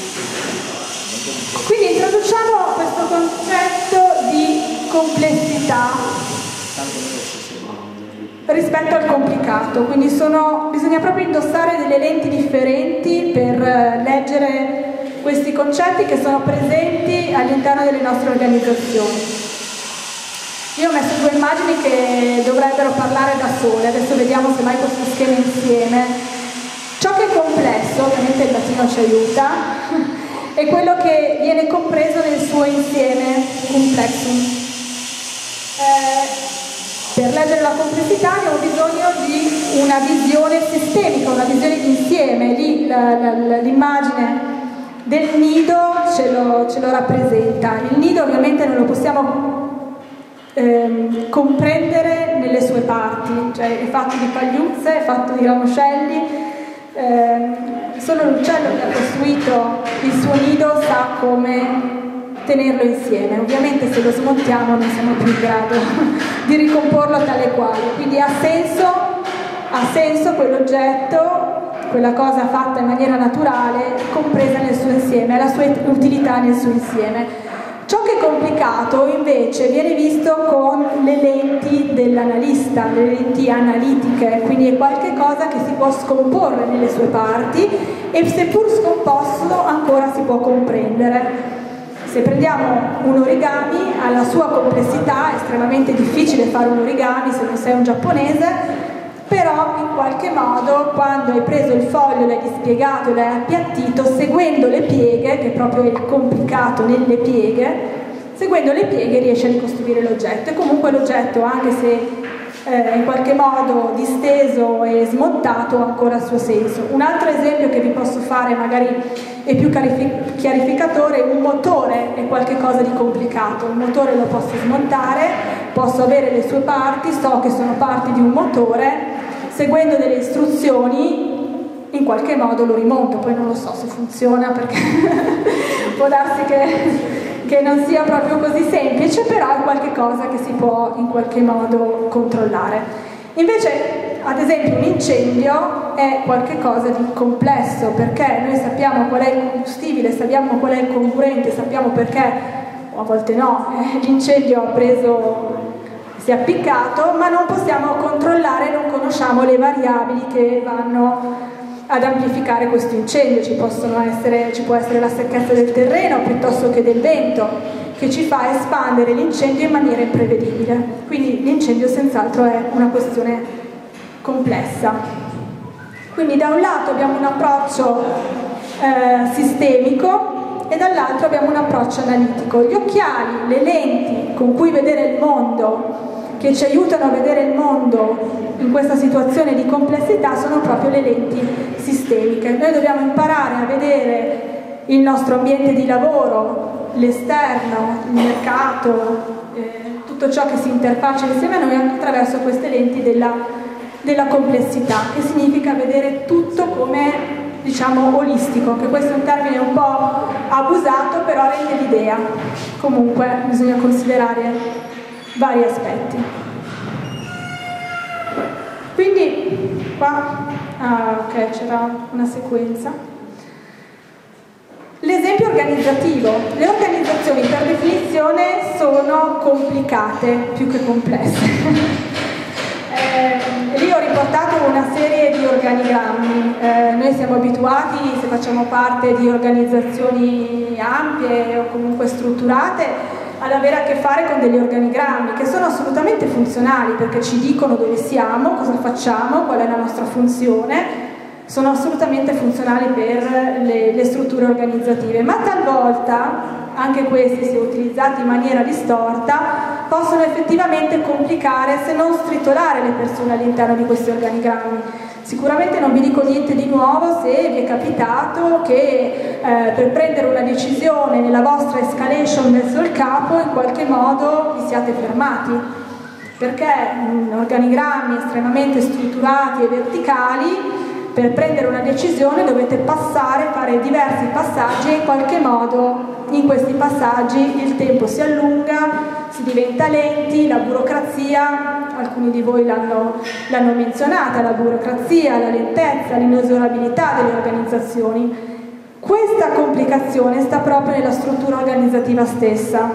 Quindi introduciamo questo concetto di complessità rispetto al complicato, quindi bisogna proprio indossare delle lenti differenti per leggere questi concetti che sono presenti all'interno delle nostre organizzazioni. Io ho messo due immagini che dovrebbero parlare da sole, adesso vediamo se mai questo schema insieme. Ciò che è complesso, ovviamente il latino ci aiuta, è quello che viene compreso nel suo insieme, complexum. Per leggere la complessità abbiamo bisogno di una visione sistemica, una visione d'insieme. Lì l'immagine del nido ce lo rappresenta. Il nido ovviamente non lo possiamo comprendere nelle sue parti, cioè è fatto di pagliuzze, è fatto di ramoscelli. Solo l'uccello che ha costruito il suo nido sa come tenerlo insieme. Ovviamente se lo smontiamo non siamo più in grado di ricomporlo tale quale, quindi ha senso quell'oggetto, quella cosa fatta in maniera naturale, compresa nel suo insieme, ha la sua utilità nel suo insieme. Ciò che è complicato invece viene visto con le lenti dell'analista, le lenti analitiche, quindi è qualcosa che si può scomporre nelle sue parti e seppur scomposto ancora si può comprendere. Se prendiamo un origami, alla sua complessità è estremamente difficile fare un origami se non sei un giapponese, però in qualche modo quando hai preso il foglio, l'hai dispiegato, l'hai appiattito, seguendo le pieghe, che proprio è il complicato nelle pieghe, seguendo le pieghe riesci a ricostruire l'oggetto. E comunque l'oggetto, anche se in qualche modo disteso e smontato, ha ancora il suo senso. Un altro esempio che vi posso fare, magari è più chiarificatore, un motore è qualcosa di complicato. Un motore lo posso smontare, posso avere le sue parti, so che sono parti di un motore, seguendo delle istruzioni in qualche modo lo rimonto, poi non lo so se funziona perché può darsi che non sia proprio così semplice, però è qualcosa che si può in qualche modo controllare. Invece, ad esempio, un incendio è qualcosa di complesso, perché noi sappiamo qual è il combustibile, sappiamo qual è il comburente, sappiamo perché, o a volte no, l'incendio è si è appiccato, ma non possiamo controllare, non conosciamo le variabili che vanno ad amplificare questo incendio. Ci può essere la secchezza del terreno piuttosto che del vento, che ci fa espandere l'incendio in maniera imprevedibile. Quindi l'incendio senz'altro è una questione complessa. Quindi da un lato abbiamo un approccio sistemico e dall'altro abbiamo un approccio analitico. Gli occhiali, le lenti con cui vedere il mondo, che ci aiutano a vedere il mondo in questa situazione di complessità, sono proprio le lenti sistemiche. Noi dobbiamo imparare a vedere il nostro ambiente di lavoro, l'esterno, il mercato, tutto ciò che si interfaccia insieme a noi attraverso queste lenti della complessità, che significa vedere tutto come, diciamo, olistico, che questo è un termine un po' abusato, però rende l'idea. Comunque bisogna considerare vari aspetti. Quindi qua ok, c'era una sequenza. L'esempio organizzativo. Le organizzazioni per definizione sono complicate più che complesse. Lì ho riportato una serie di organigrammi. Noi siamo abituati, se facciamo parte di organizzazioni ampie o comunque strutturate, ad avere a che fare con degli organigrammi che sono assolutamente funzionali, perché ci dicono dove siamo, cosa facciamo, qual è la nostra funzione, sono assolutamente funzionali per le strutture organizzative, ma talvolta anche questi, se utilizzati in maniera distorta, possono effettivamente complicare, se non stritolare, le persone all'interno di questi organigrammi. Sicuramente non vi dico niente di nuovo se vi è capitato che per prendere una decisione nella vostra escalation verso il capo in qualche modo vi siate fermati, perché in organigrammi estremamente strutturati e verticali, per prendere una decisione dovete passare, fare diversi passaggi, e in qualche modo in questi passaggi il tempo si allunga, si diventa lenti, la burocrazia, alcuni di voi l'hanno menzionata, la burocrazia, la lentezza, l'inesorabilità delle organizzazioni. Questa complicazione sta proprio nella struttura organizzativa stessa.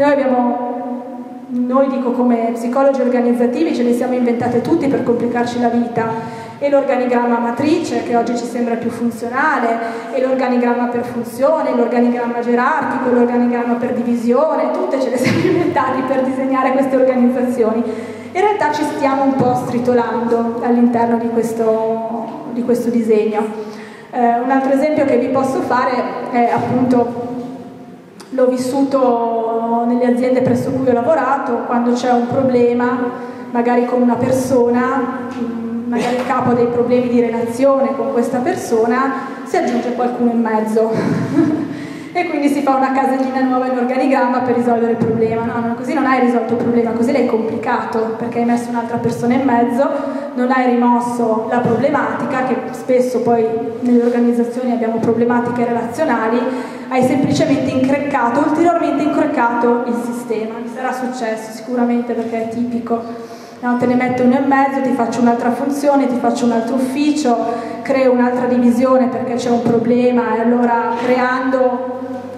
Noi dico come psicologi organizzativi ce le siamo inventate tutti per complicarci la vita, e l'organigramma matrice, che oggi ci sembra più funzionale, e l'organigramma per funzione, l'organigramma gerarchico, l'organigramma per divisione, tutte ce le siamo inventate per disegnare queste organizzazioni. In realtà ci stiamo un po' stritolando all'interno di questo disegno. Un altro esempio che vi posso fare è appunto, l'ho vissuto nelle aziende presso cui ho lavorato, quando c'è un problema magari con una persona, magari il capo ha dei problemi di relazione con questa persona, si aggiunge qualcuno in mezzo e quindi si fa una casellina nuova in organigramma per risolvere il problema. No, così non hai risolto il problema, così l'hai complicato, perché hai messo un'altra persona in mezzo, non hai rimosso la problematica, che spesso poi nelle organizzazioni abbiamo problematiche relazionali, hai semplicemente ulteriormente incroccato il sistema. Mi sarà successo sicuramente, perché è tipico. No, te ne metto uno in mezzo, ti faccio un'altra funzione, ti faccio un altro ufficio, creo un'altra divisione perché c'è un problema, e allora creando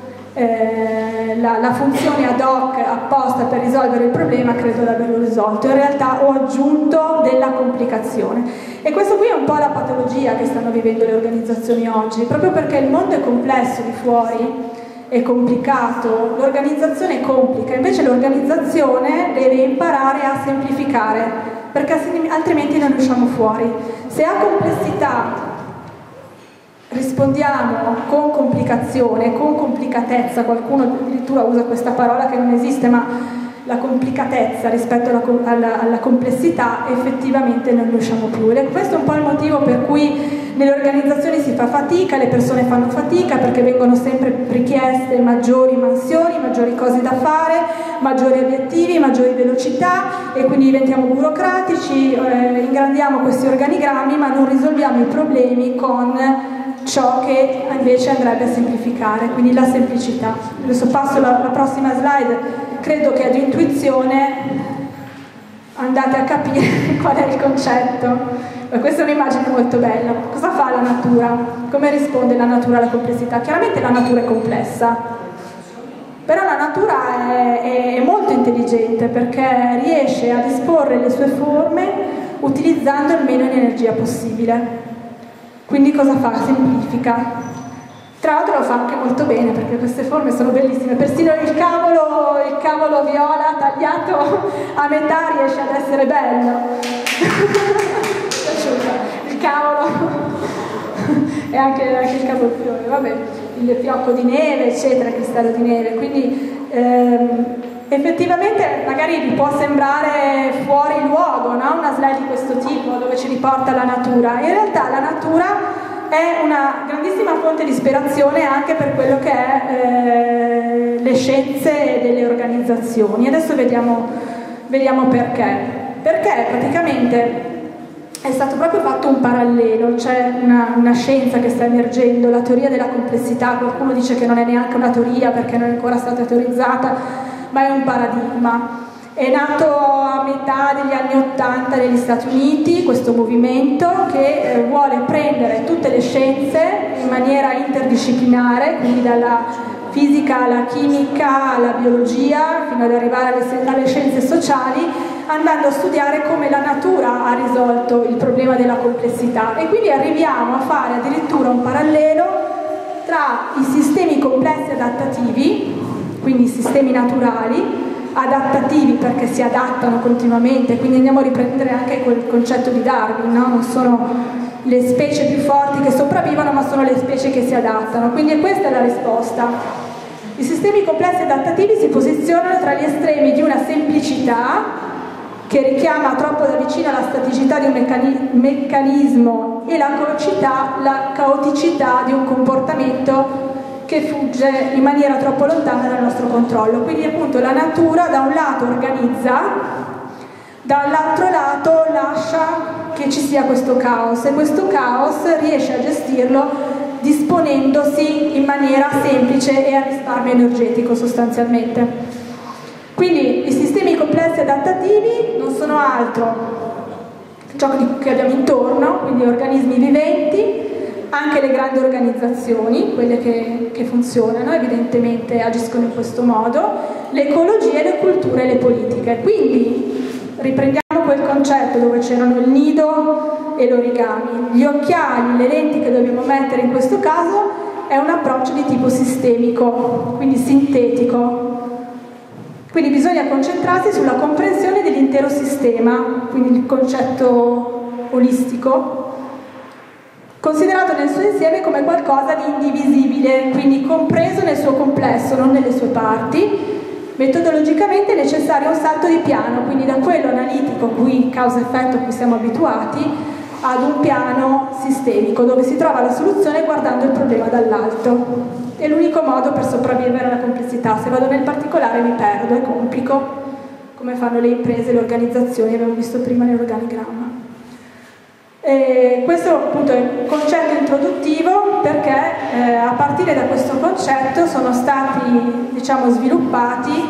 la funzione ad hoc apposta per risolvere il problema credo di averlo risolto. In realtà ho aggiunto della complicazione, e questo qui è un po' la patologia che stanno vivendo le organizzazioni oggi, proprio perché il mondo è complesso di fuori, è complicato, l'organizzazione complica, invece l'organizzazione deve imparare a semplificare, perché altrimenti non usciamo fuori. Se a complessità rispondiamo con complicazione, con complicatezza, qualcuno addirittura usa questa parola che non esiste, ma la complicatezza rispetto alla complessità, effettivamente non riusciamo più. E questo è un po' il motivo per cui nelle organizzazioni si fa fatica, le persone fanno fatica, perché vengono sempre richieste maggiori mansioni, maggiori cose da fare, maggiori obiettivi, maggiori velocità, e quindi diventiamo burocratici, ingrandiamo questi organigrammi, ma non risolviamo i problemi con ciò che invece andrebbe a semplificare, quindi la semplicità. Adesso passo alla prossima slide. Credo che ad intuizione andate a capire qual è il concetto. Questa è un'immagine molto bella. Cosa fa la natura? Come risponde la natura alla complessità? Chiaramente la natura è complessa. Però la natura è molto intelligente perché riesce a disporre le sue forme utilizzando il meno energia possibile. Quindi cosa fa? Semplifica. Tra l'altro lo fa anche molto bene perché queste forme sono bellissime, persino il cavolo viola tagliato a metà riesce ad essere bello. Il cavolo e anche il cavolfiore, vabbè, il fiocco di neve, eccetera, il cristallo di neve. Quindi effettivamente magari vi può sembrare fuori luogo, no? Una slide di questo tipo dove ci riporta la natura. In realtà la natura è una grandissima fonte di ispirazione anche per quello che è le scienze delle organizzazioni. Adesso vediamo perché. Perché praticamente è stato proprio fatto un parallelo, c'è una scienza che sta emergendo, la teoria della complessità. Qualcuno dice che non è neanche una teoria perché non è ancora stata teorizzata, ma è un paradigma. È nato a metà degli anni '80 negli Stati Uniti questo movimento che vuole prendere tutte le scienze in maniera interdisciplinare, quindi dalla fisica alla chimica alla biologia fino ad arrivare alle scienze sociali, andando a studiare come la natura ha risolto il problema della complessità. E quindi arriviamo a fare addirittura un parallelo tra i sistemi complessi adattativi, quindi i sistemi naturali, adattativi perché si adattano continuamente, quindi andiamo a riprendere anche quel concetto di Darwin, no? Non sono le specie più forti che sopravvivono, ma sono le specie che si adattano, quindi questa è la risposta. I sistemi complessi adattativi si posizionano tra gli estremi di una semplicità che richiama troppo da vicino la staticità di un meccanismo e la caoticità di un comportamento che fugge in maniera troppo lontana dal nostro controllo. Quindi appunto la natura da un lato organizza, dall'altro lato lascia che ci sia questo caos, e questo caos riesce a gestirlo disponendosi in maniera semplice e a risparmio energetico sostanzialmente. Quindi i sistemi complessi adattativi non sono altro ciò che abbiamo intorno, quindi organismi viventi, anche le grandi organizzazioni, quelle che funzionano, evidentemente agiscono in questo modo, l'ecologia, le culture e le politiche. Quindi riprendiamo quel concetto dove c'erano il nido e l'origami. Gli occhiali, le lenti che dobbiamo mettere in questo caso è un approccio di tipo sistemico, quindi sintetico. Quindi bisogna concentrarsi sulla comprensione dell'intero sistema, quindi il concetto olistico, considerato nel suo insieme come qualcosa di indivisibile, quindi compreso nel suo complesso, non nelle sue parti. Metodologicamente è necessario un salto di piano, quindi da quello analitico, cui causa-effetto a cui siamo abituati, ad un piano sistemico, dove si trova la soluzione guardando il problema dall'alto. È l'unico modo per sopravvivere alla complessità. Se vado nel particolare mi perdo, è complico, come fanno le imprese, le organizzazioni, abbiamo visto prima nell'organigramma. Questo appunto è un concetto introduttivo perché a partire da questo concetto sono stati, diciamo, sviluppati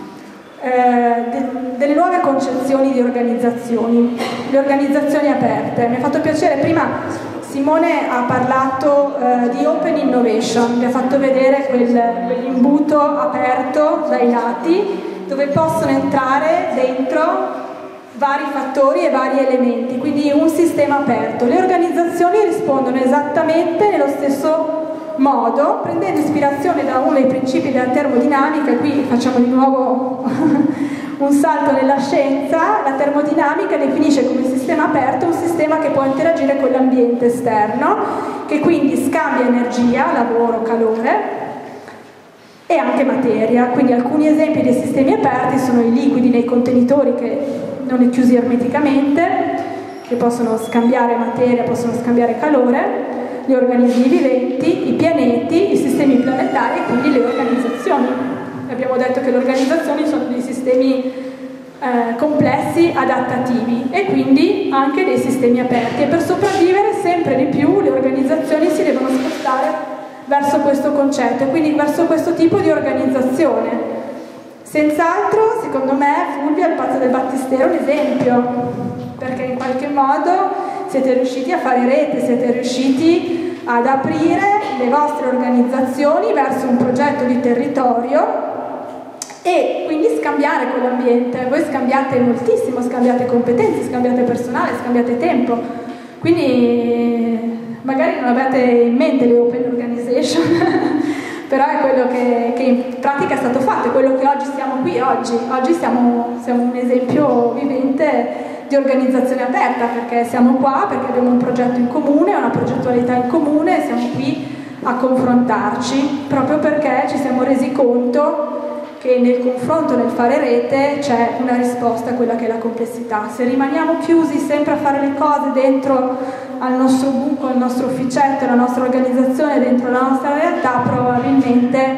delle nuove concezioni di organizzazioni, le organizzazioni aperte. Mi ha fatto piacere, prima Simone ha parlato di Open Innovation, vi ha fatto vedere quell'imbuto aperto dai lati dove possono entrare dentro vari fattori e vari elementi, quindi un sistema aperto. Le organizzazioni rispondono esattamente nello stesso modo, prendendo ispirazione da uno dei principi della termodinamica. Qui facciamo di nuovo un salto nella scienza. La termodinamica definisce come sistema aperto un sistema che può interagire con l'ambiente esterno, che quindi scambia energia, lavoro, calore e anche materia. Quindi alcuni esempi dei sistemi aperti sono i liquidi nei contenitori che non è chiusi ermeticamente, che possono scambiare materia, possono scambiare calore, gli organismi viventi, i pianeti, i sistemi planetari e quindi le organizzazioni. Abbiamo detto che le organizzazioni sono dei sistemi complessi adattativi e quindi anche dei sistemi aperti, e per sopravvivere sempre di più le organizzazioni si devono spostare verso questo concetto, quindi verso questo tipo di organizzazione. Senz'altro, secondo me, Fulvio al Palazzo del Battistero è un esempio, perché in qualche modo siete riusciti a fare rete, siete riusciti ad aprire le vostre organizzazioni verso un progetto di territorio e quindi scambiare con l'ambiente. Voi scambiate moltissimo, scambiate competenze, scambiate personale, scambiate tempo, quindi magari non avete in mente le open organization però è quello che in pratica è stato fatto, è quello che oggi siamo qui, oggi siamo un esempio vivente di organizzazione aperta, perché siamo qua, perché abbiamo un progetto in comune, una progettualità in comune, siamo qui a confrontarci, proprio perché ci siamo resi conto che nel confronto, nel fare rete, c'è una risposta a quella che è la complessità. Se rimaniamo chiusi sempre a fare le cose dentro al nostro buco, al nostro ufficetto, alla nostra organizzazione, dentro la nostra realtà, probabilmente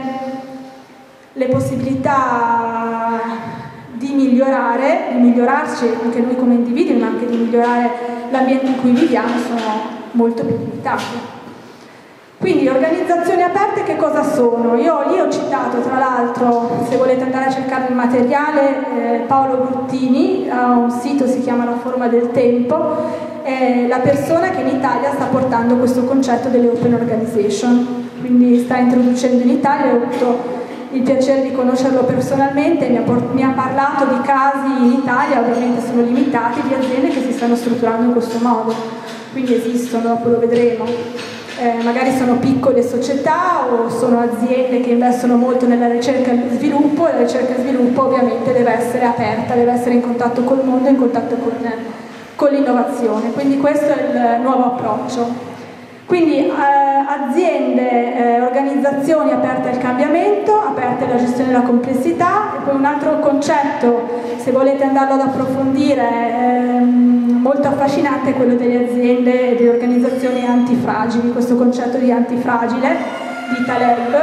le possibilità di migliorarci anche noi come individui, ma anche di migliorare l'ambiente in cui viviamo, sono molto più limitate. Quindi organizzazioni aperte che cosa sono? Io lì ho citato, tra l'altro, se volete andare a cercare il materiale, Paolo Bruttini ha un sito, si chiama La Forma del Tempo, è la persona che in Italia sta portando questo concetto delle open organization, quindi sta introducendo in Italia. Ho avuto il piacere di conoscerlo personalmente, mi ha parlato di casi in Italia, ovviamente sono limitati, di aziende che si stanno strutturando in questo modo, quindi esistono, dopo lo vedremo. Magari sono piccole società o sono aziende che investono molto nella ricerca e sviluppo, e la ricerca e sviluppo ovviamente deve essere aperta, deve essere in contatto col mondo, in contatto con l'innovazione, quindi questo è il nuovo approccio. Quindi aziende, organizzazioni aperte al cambiamento, aperte alla gestione della complessità, e poi un altro concetto, se volete andarlo ad approfondire, molto affascinante, è quello delle aziende e delle organizzazioni antifragili. Questo concetto di antifragile di Taleb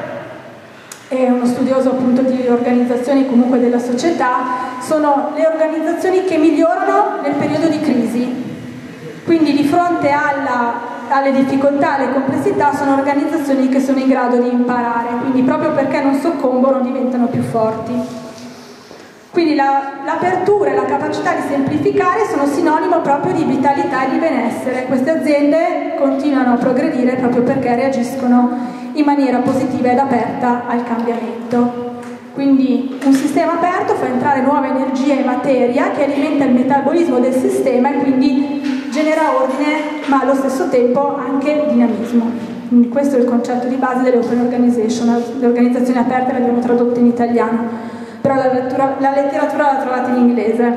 è uno studioso appunto di organizzazioni, comunque della società, sono le organizzazioni che migliorano nel periodo di crisi, quindi di fronte alle difficoltà, alle complessità, sono organizzazioni che sono in grado di imparare, quindi proprio perché non soccombono diventano più forti. Quindi l'apertura e la capacità di semplificare sono sinonimo proprio di vitalità e di benessere. Queste aziende continuano a progredire proprio perché reagiscono in maniera positiva ed aperta al cambiamento. Quindi un sistema aperto fa entrare nuova energia e materia che alimenta il metabolismo del sistema e quindi genera ordine, ma allo stesso tempo anche dinamismo. Quindi questo è il concetto di base delle open organization. Le organizzazioni aperte le abbiamo tradotte in italiano, però la letteratura la trovate in inglese.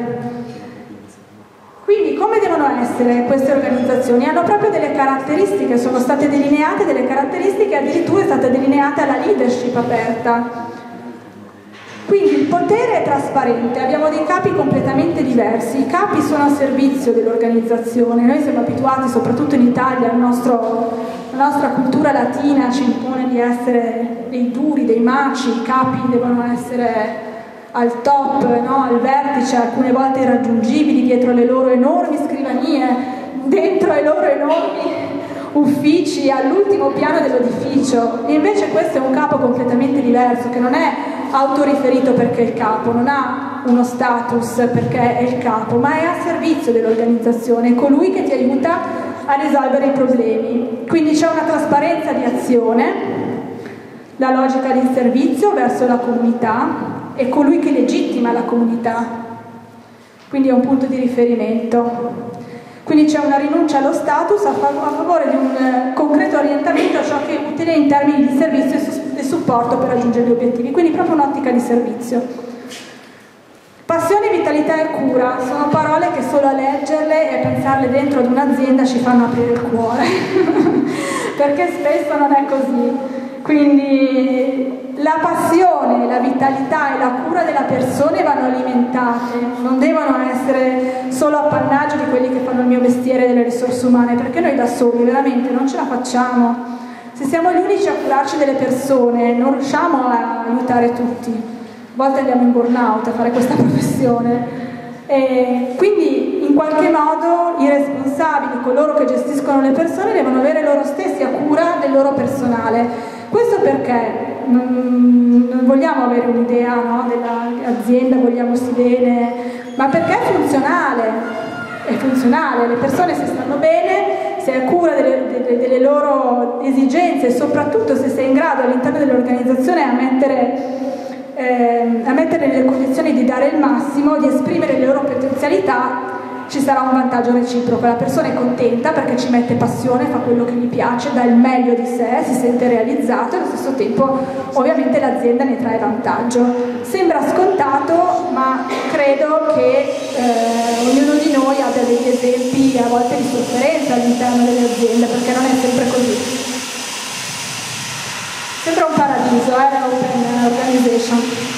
Quindi come devono essere queste organizzazioni? Hanno proprio delle caratteristiche, sono state delineate delle caratteristiche, addirittura è stata delineata la leadership aperta. Quindi il potere è trasparente, abbiamo dei capi completamente diversi, i capi sono a servizio dell'organizzazione. Noi siamo abituati, soprattutto in Italia, la nostra cultura latina ci impone di essere dei duri, dei maci, i capi devono essere al top, no? Al vertice, alcune volte irraggiungibili, dietro le loro enormi scrivanie, dentro ai loro enormi uffici, all'ultimo piano dell'edificio. E invece questo è un capo completamente diverso, che non è autoriferito perché è il capo, non ha uno status perché è il capo, ma è a servizio dell'organizzazione, è colui che ti aiuta a risolvere i problemi. Quindi c'è una trasparenza di azione, la logica di servizio verso la comunità, è colui che legittima la comunità, quindi è un punto di riferimento. Quindi c'è una rinuncia allo status a favore di un concreto orientamento a ciò che è utile in termini di servizio e supporto per raggiungere gli obiettivi, quindi proprio un'ottica di servizio. Passione, vitalità e cura sono parole che solo a leggerle e a pensarle dentro ad un'azienda ci fanno aprire il cuore, perché spesso non è così. Quindi la passione, la vitalità e la cura della persona vanno alimentate, non devono essere solo appannaggio di quelli che fanno il mio mestiere delle risorse umane, perché noi da soli veramente non ce la facciamo. Se siamo gli unici a curarci delle persone non riusciamo a aiutare tutti, a volte andiamo in burnout a fare questa professione. E quindi in qualche modo i responsabili, coloro che gestiscono le persone, devono avere loro stessi a cura del loro personale. Questo perché non vogliamo avere un'idea, no, dell'azienda, vogliamo sti bene, ma perché è funzionale, le persone se stanno bene, se hai cura delle loro esigenze e soprattutto se sei in grado all'interno dell'organizzazione a mettere mettere nelle condizioni di dare il massimo, di esprimere le loro potenzialità, ci sarà un vantaggio reciproco. La persona è contenta perché ci mette passione, fa quello che gli piace, dà il meglio di sé, si sente realizzato e allo stesso tempo ovviamente l'azienda ne trae vantaggio. Sembra scontato, ma credo che ognuno di noi abbia degli esempi a volte di sofferenza all'interno delle aziende, perché non è sempre così. Sembra un paradiso, l'open organization.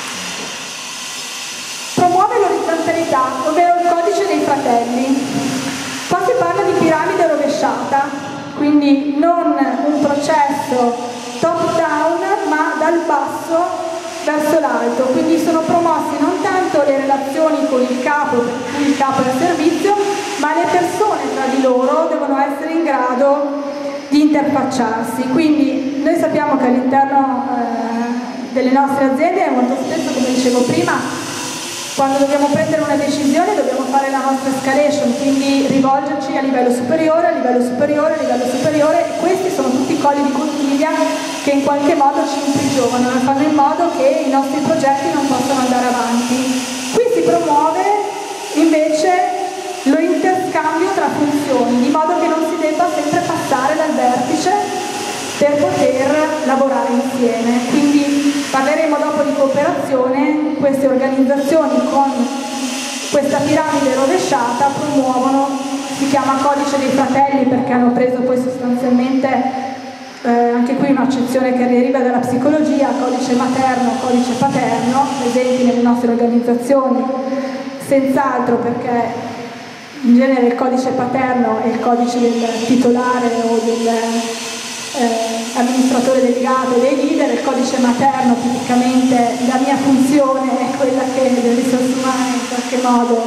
Promuove l'orizzontalità, ovvero il codice dei fratelli. Qua si parla di piramide rovesciata, quindi non un processo top down, ma dal basso verso l'alto, quindi sono promossi non tanto le relazioni con il capo, per cui il capo è al servizio, ma le persone tra di loro devono essere in grado di interfacciarsi. Quindi noi sappiamo che all'interno delle nostre aziende molto spesso, come dicevo prima, quando dobbiamo prendere una decisione dobbiamo fare la nostra escalation, quindi rivolgerci a livello superiore, a livello superiore, a livello superiore, e questi sono tutti i colli di conchiglia che in qualche modo ci imprigionano e fanno in modo che i nostri progetti non possano andare avanti. Qui si promuove invece lo interscambio tra funzioni, di modo che non si debba sempre passare dal vertice per poter lavorare insieme. Quindi parleremo dopo di cooperazione. Queste organizzazioni con questa piramide rovesciata promuovono, si chiama codice dei fratelli perché hanno preso poi sostanzialmente anche qui un'accezione che deriva dalla psicologia, codice materno, codice paterno, presenti nelle nostre organizzazioni, senz'altro, perché in genere il codice paterno è il codice del titolare o del amministratore delegato e dei leader. Il codice materno, tipicamente la mia funzione è quella che delle risorse umane in qualche modo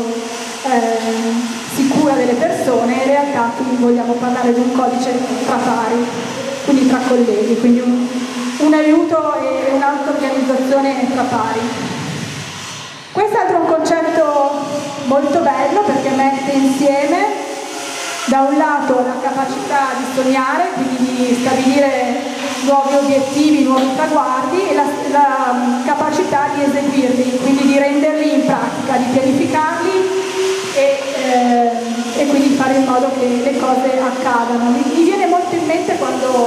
si cura delle persone. In realtà qui vogliamo parlare di un codice tra pari, quindi tra colleghi, quindi un aiuto e un'auto-organizzazione tra pari. Quest'altro è un concetto molto bello perché mette insieme da un lato la capacità di sognare, quindi di stabilire nuovi obiettivi, nuovi traguardi, e la capacità di eseguirli, quindi di renderli in pratica, di pianificarli e quindi fare in modo che le cose accadano. Mi viene molto in mente quando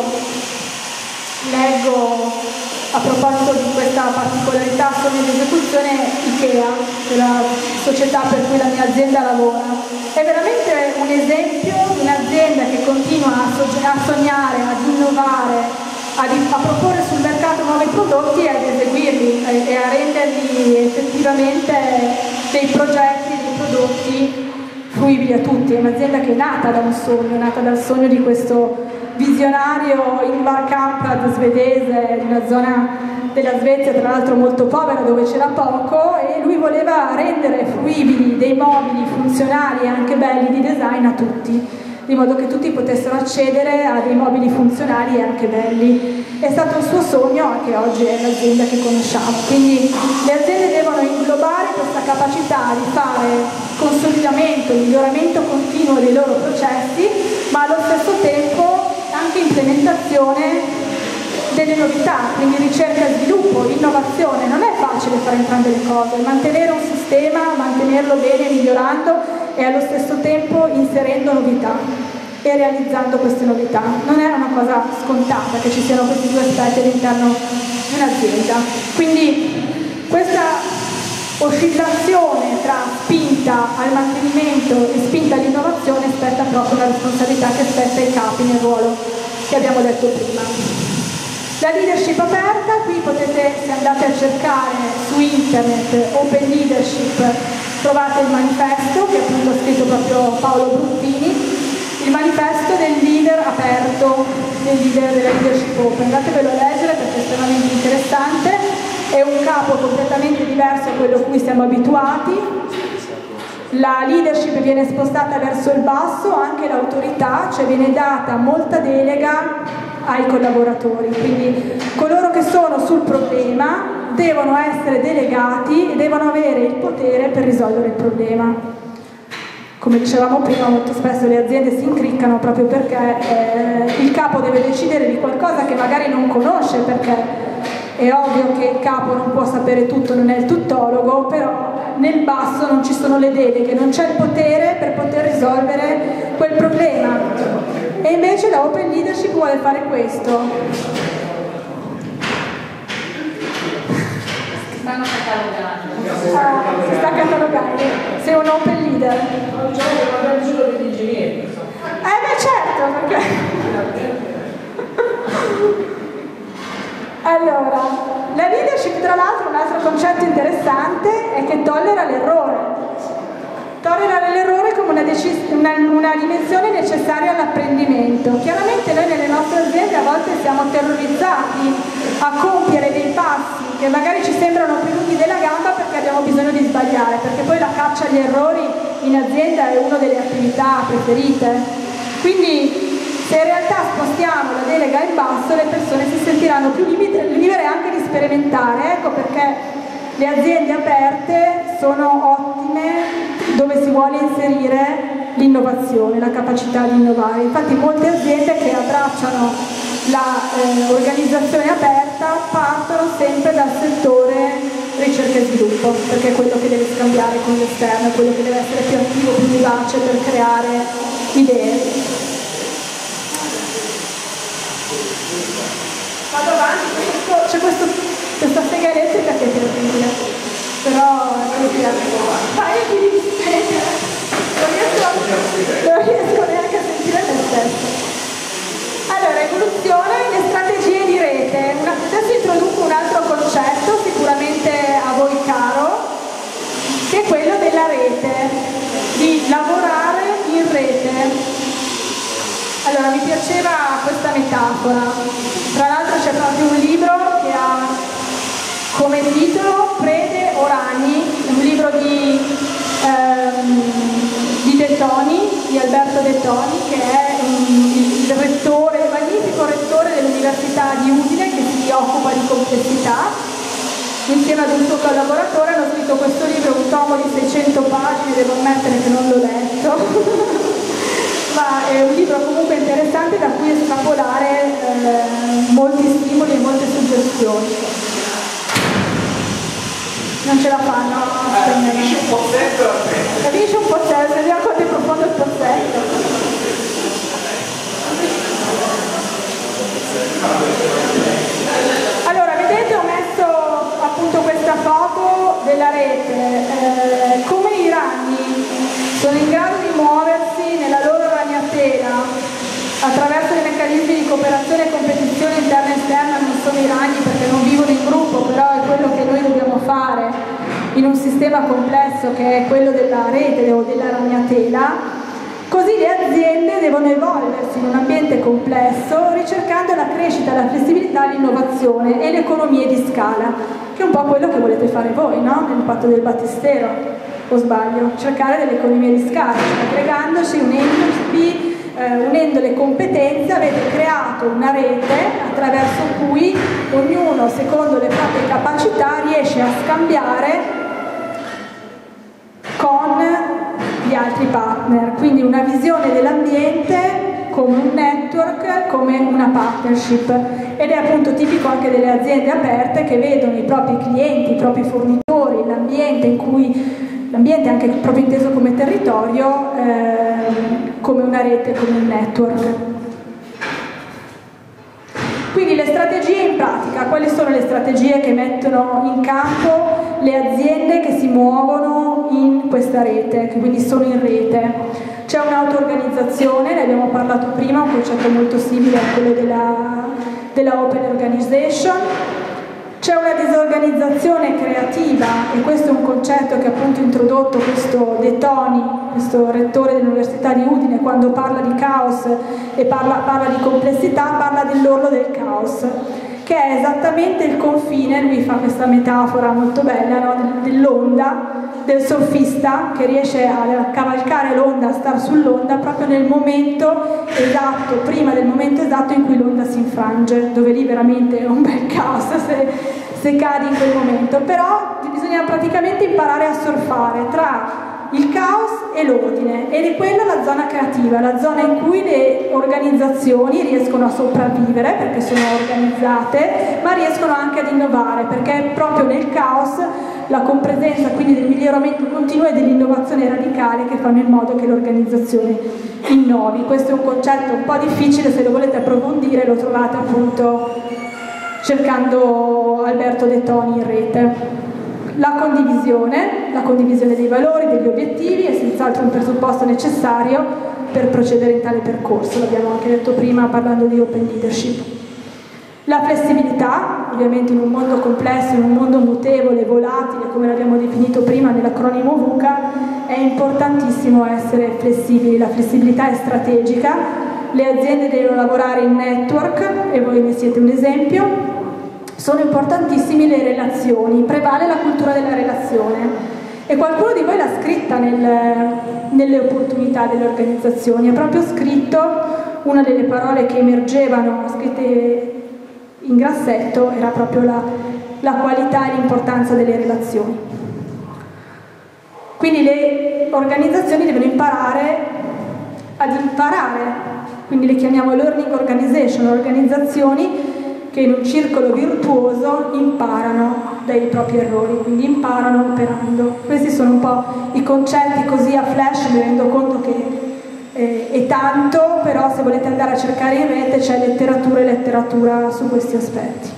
leggo, a proposito di questa particolarità sogno di esecuzione, IKEA, della società per cui la mia azienda lavora. È veramente un esempio di un'azienda che continua a sognare, ad innovare, a proporre sul mercato nuovi prodotti e ad eseguirli e a renderli effettivamente dei progetti, dei prodotti fruibili a tutti. È un'azienda che è nata da un sogno, è nata dal sogno di questo visionario Ingvar Kamprad svedese, di una zona della Svezia tra l'altro molto povera dove c'era poco, e lui voleva rendere fruibili dei mobili funzionali e anche belli di design a tutti, di modo che tutti potessero accedere a dei mobili funzionali e anche belli. È stato il suo sogno, anche oggi è l'azienda che conosciamo. Quindi le aziende devono inglobare questa capacità di fare consolidamento, miglioramento continuo dei loro processi, ma allo stesso tempo anche implementazione delle novità, quindi ricerca e sviluppo, innovazione. Non è facile fare entrambe le cose, mantenere un sistema, mantenerlo bene, migliorando e allo stesso tempo inserendo novità e realizzando queste novità. Non è una cosa scontata che ci siano questi due aspetti all'interno di un'azienda. Quindi questa oscillazione tra spinta al mantenimento e spinta all'innovazione spetta proprio la responsabilità che spetta ai capi nel ruolo che abbiamo detto prima. La leadership aperta, qui potete, se andate a cercare su internet Open Leadership, trovate il manifesto che appunto ha scritto proprio Paolo Bruttini, il manifesto del leader aperto, del leader della leadership open. Andatevelo a leggere perché è estremamente interessante, è un capo completamente diverso da quello a cui siamo abituati. La leadership viene spostata verso il basso, anche l'autorità, cioè viene data molta delega ai collaboratori, quindi coloro che sono sul problema devono essere delegati e devono avere il potere per risolvere il problema. Come dicevamo prima, molto spesso le aziende si incriccano proprio perché il capo deve decidere di qualcosa che magari non conosce, perché È ovvio che il capo non può sapere tutto, non è il tuttologo, però nel basso non ci sono le deleghe, non c'è il potere per poter risolvere quel problema. E invece la Open Leadership vuole fare questo. Stanno catalogando. Si sta catalogando. Sei un Open Leader. Beh certo, perché... Allora, la leadership tra l'altro, un altro concetto interessante è che tollera l'errore. Tollera l'errore come una dimensione necessaria all'apprendimento. Chiaramente noi nelle nostre aziende a volte siamo terrorizzati a compiere dei passi che magari ci sembrano più lunghi della gamba perché abbiamo bisogno di sbagliare, perché poi la caccia agli errori in azienda è una delle attività preferite. Quindi se in realtà spostiamo la delega in basso, le persone si sentiranno più libere anche di sperimentare. Ecco perché le aziende aperte sono ottime dove si vuole inserire l'innovazione, la capacità di innovare. Infatti molte aziende che abbracciano l'organizzazione aperta partono sempre dal settore ricerca e sviluppo, perché è quello che deve scambiare con l'esterno, è quello che deve essere più attivo, più vivace per creare idee. Vado avanti, c'è questa sega elettrica che è terribile, però io ti spegnere, non riesco neanche a sentire me stesso. Allora, evoluzione, le strategie di rete. Adesso introduco un altro concetto, sicuramente a voi caro, che è quello della rete, di lavorare in rete. Allora, mi piaceva questa metafora. Tra l'altro c'è proprio un libro che ha come titolo Prede o Ragni, un libro di De Toni, di Alberto De Toni, che è il rettore, il magnifico rettore dell'Università di Udine, che si occupa di complessità. Insieme ad un suo collaboratore hanno scritto questo libro, un tomo di 600 pagine, devo ammettere che non l'ho letto. Ma è un libro comunque interessante da cui estrapolare molti stimoli e molte suggestioni. Non ce la fanno a spegnere. Capisci un pozzetto e aspetta. Capisci un pozzetto, vediamo quanto è profondo il pozzetto. Allora, vedete, ho messo appunto questa foto della rete. Come i ragni sono in grado di muoversi nella loro ragnatela attraverso i meccanismi di cooperazione e competizione interna e esterna, non sono i ragni perché non vivono in gruppo, però è quello che noi dobbiamo fare in un sistema complesso che è quello della rete o della ragnatela. Così le aziende devono evolversi in un ambiente complesso ricercando la crescita, la flessibilità, l'innovazione e le economie di scala, che è un po' quello che volete fare voi, no? Nel patto del Battistero, o sbaglio? Cercare delle economie di scala, aggregandosi, unendo le competenze avete creato una rete attraverso cui ognuno, secondo le proprie capacità, riesce a scambiare con gli altri partner, quindi una visione dell'ambiente come un network, come una partnership, ed è appunto tipico anche delle aziende aperte che vedono i propri clienti, i propri fornitori, l'ambiente in cui l'ambiente anche proprio inteso come territorio, come una rete, come un network. Quindi le strategie in pratica, quali sono le strategie che mettono in campo le aziende che si muovono in questa rete, che quindi sono in rete? C'è un'auto-organizzazione, ne abbiamo parlato prima, un concetto molto simile a quello della Open Organization. C'è una disorganizzazione creativa, e questo è un concetto che appunto ha introdotto questo De Toni, questo rettore dell'Università di Udine, quando parla di caos e parla di complessità, parla dell'orlo del caos, che è esattamente il confine. Lui fa questa metafora molto bella, no? Dell'onda, del surfista che riesce a cavalcare l'onda, a star sull'onda proprio nel momento esatto, prima del momento esatto in cui l'onda si infrange, dove lì veramente è un bel caos se cadi in quel momento. Però bisogna praticamente imparare a surfare tra il caos e l'ordine, ed è quella la zona creativa, la zona in cui le organizzazioni riescono a sopravvivere perché sono organizzate, ma riescono anche ad innovare, perché è proprio nel caos la compresenza quindi del miglioramento continuo e dell'innovazione radicale che fanno in modo che l'organizzazione innovi. Questo è un concetto un po' difficile, se lo volete approfondire lo trovate appunto cercando Alberto De Toni in rete. La condivisione dei valori, degli obiettivi è senz'altro un presupposto necessario per procedere in tale percorso, l'abbiamo anche detto prima parlando di open leadership. La flessibilità, ovviamente in un mondo complesso, in un mondo mutevole, volatile, come l'abbiamo definito prima nell'acronimo VUCA, è importantissimo essere flessibili, la flessibilità è strategica, le aziende devono lavorare in network e voi ne siete un esempio. Sono importantissime le relazioni, prevale la cultura della relazione e qualcuno di voi l'ha scritta nelle opportunità delle organizzazioni, ha proprio scritto una delle parole che emergevano, scritte in grassetto, era proprio la qualità e l'importanza delle relazioni. Quindi le organizzazioni devono imparare ad imparare, quindi le chiamiamo learning organization, organizzazioni che in un circolo virtuoso imparano dai propri errori, quindi imparano operando. Questi sono un po' i concetti così a flash, mi rendo conto che è tanto, però se volete andare a cercare in rete c'è letteratura e letteratura su questi aspetti.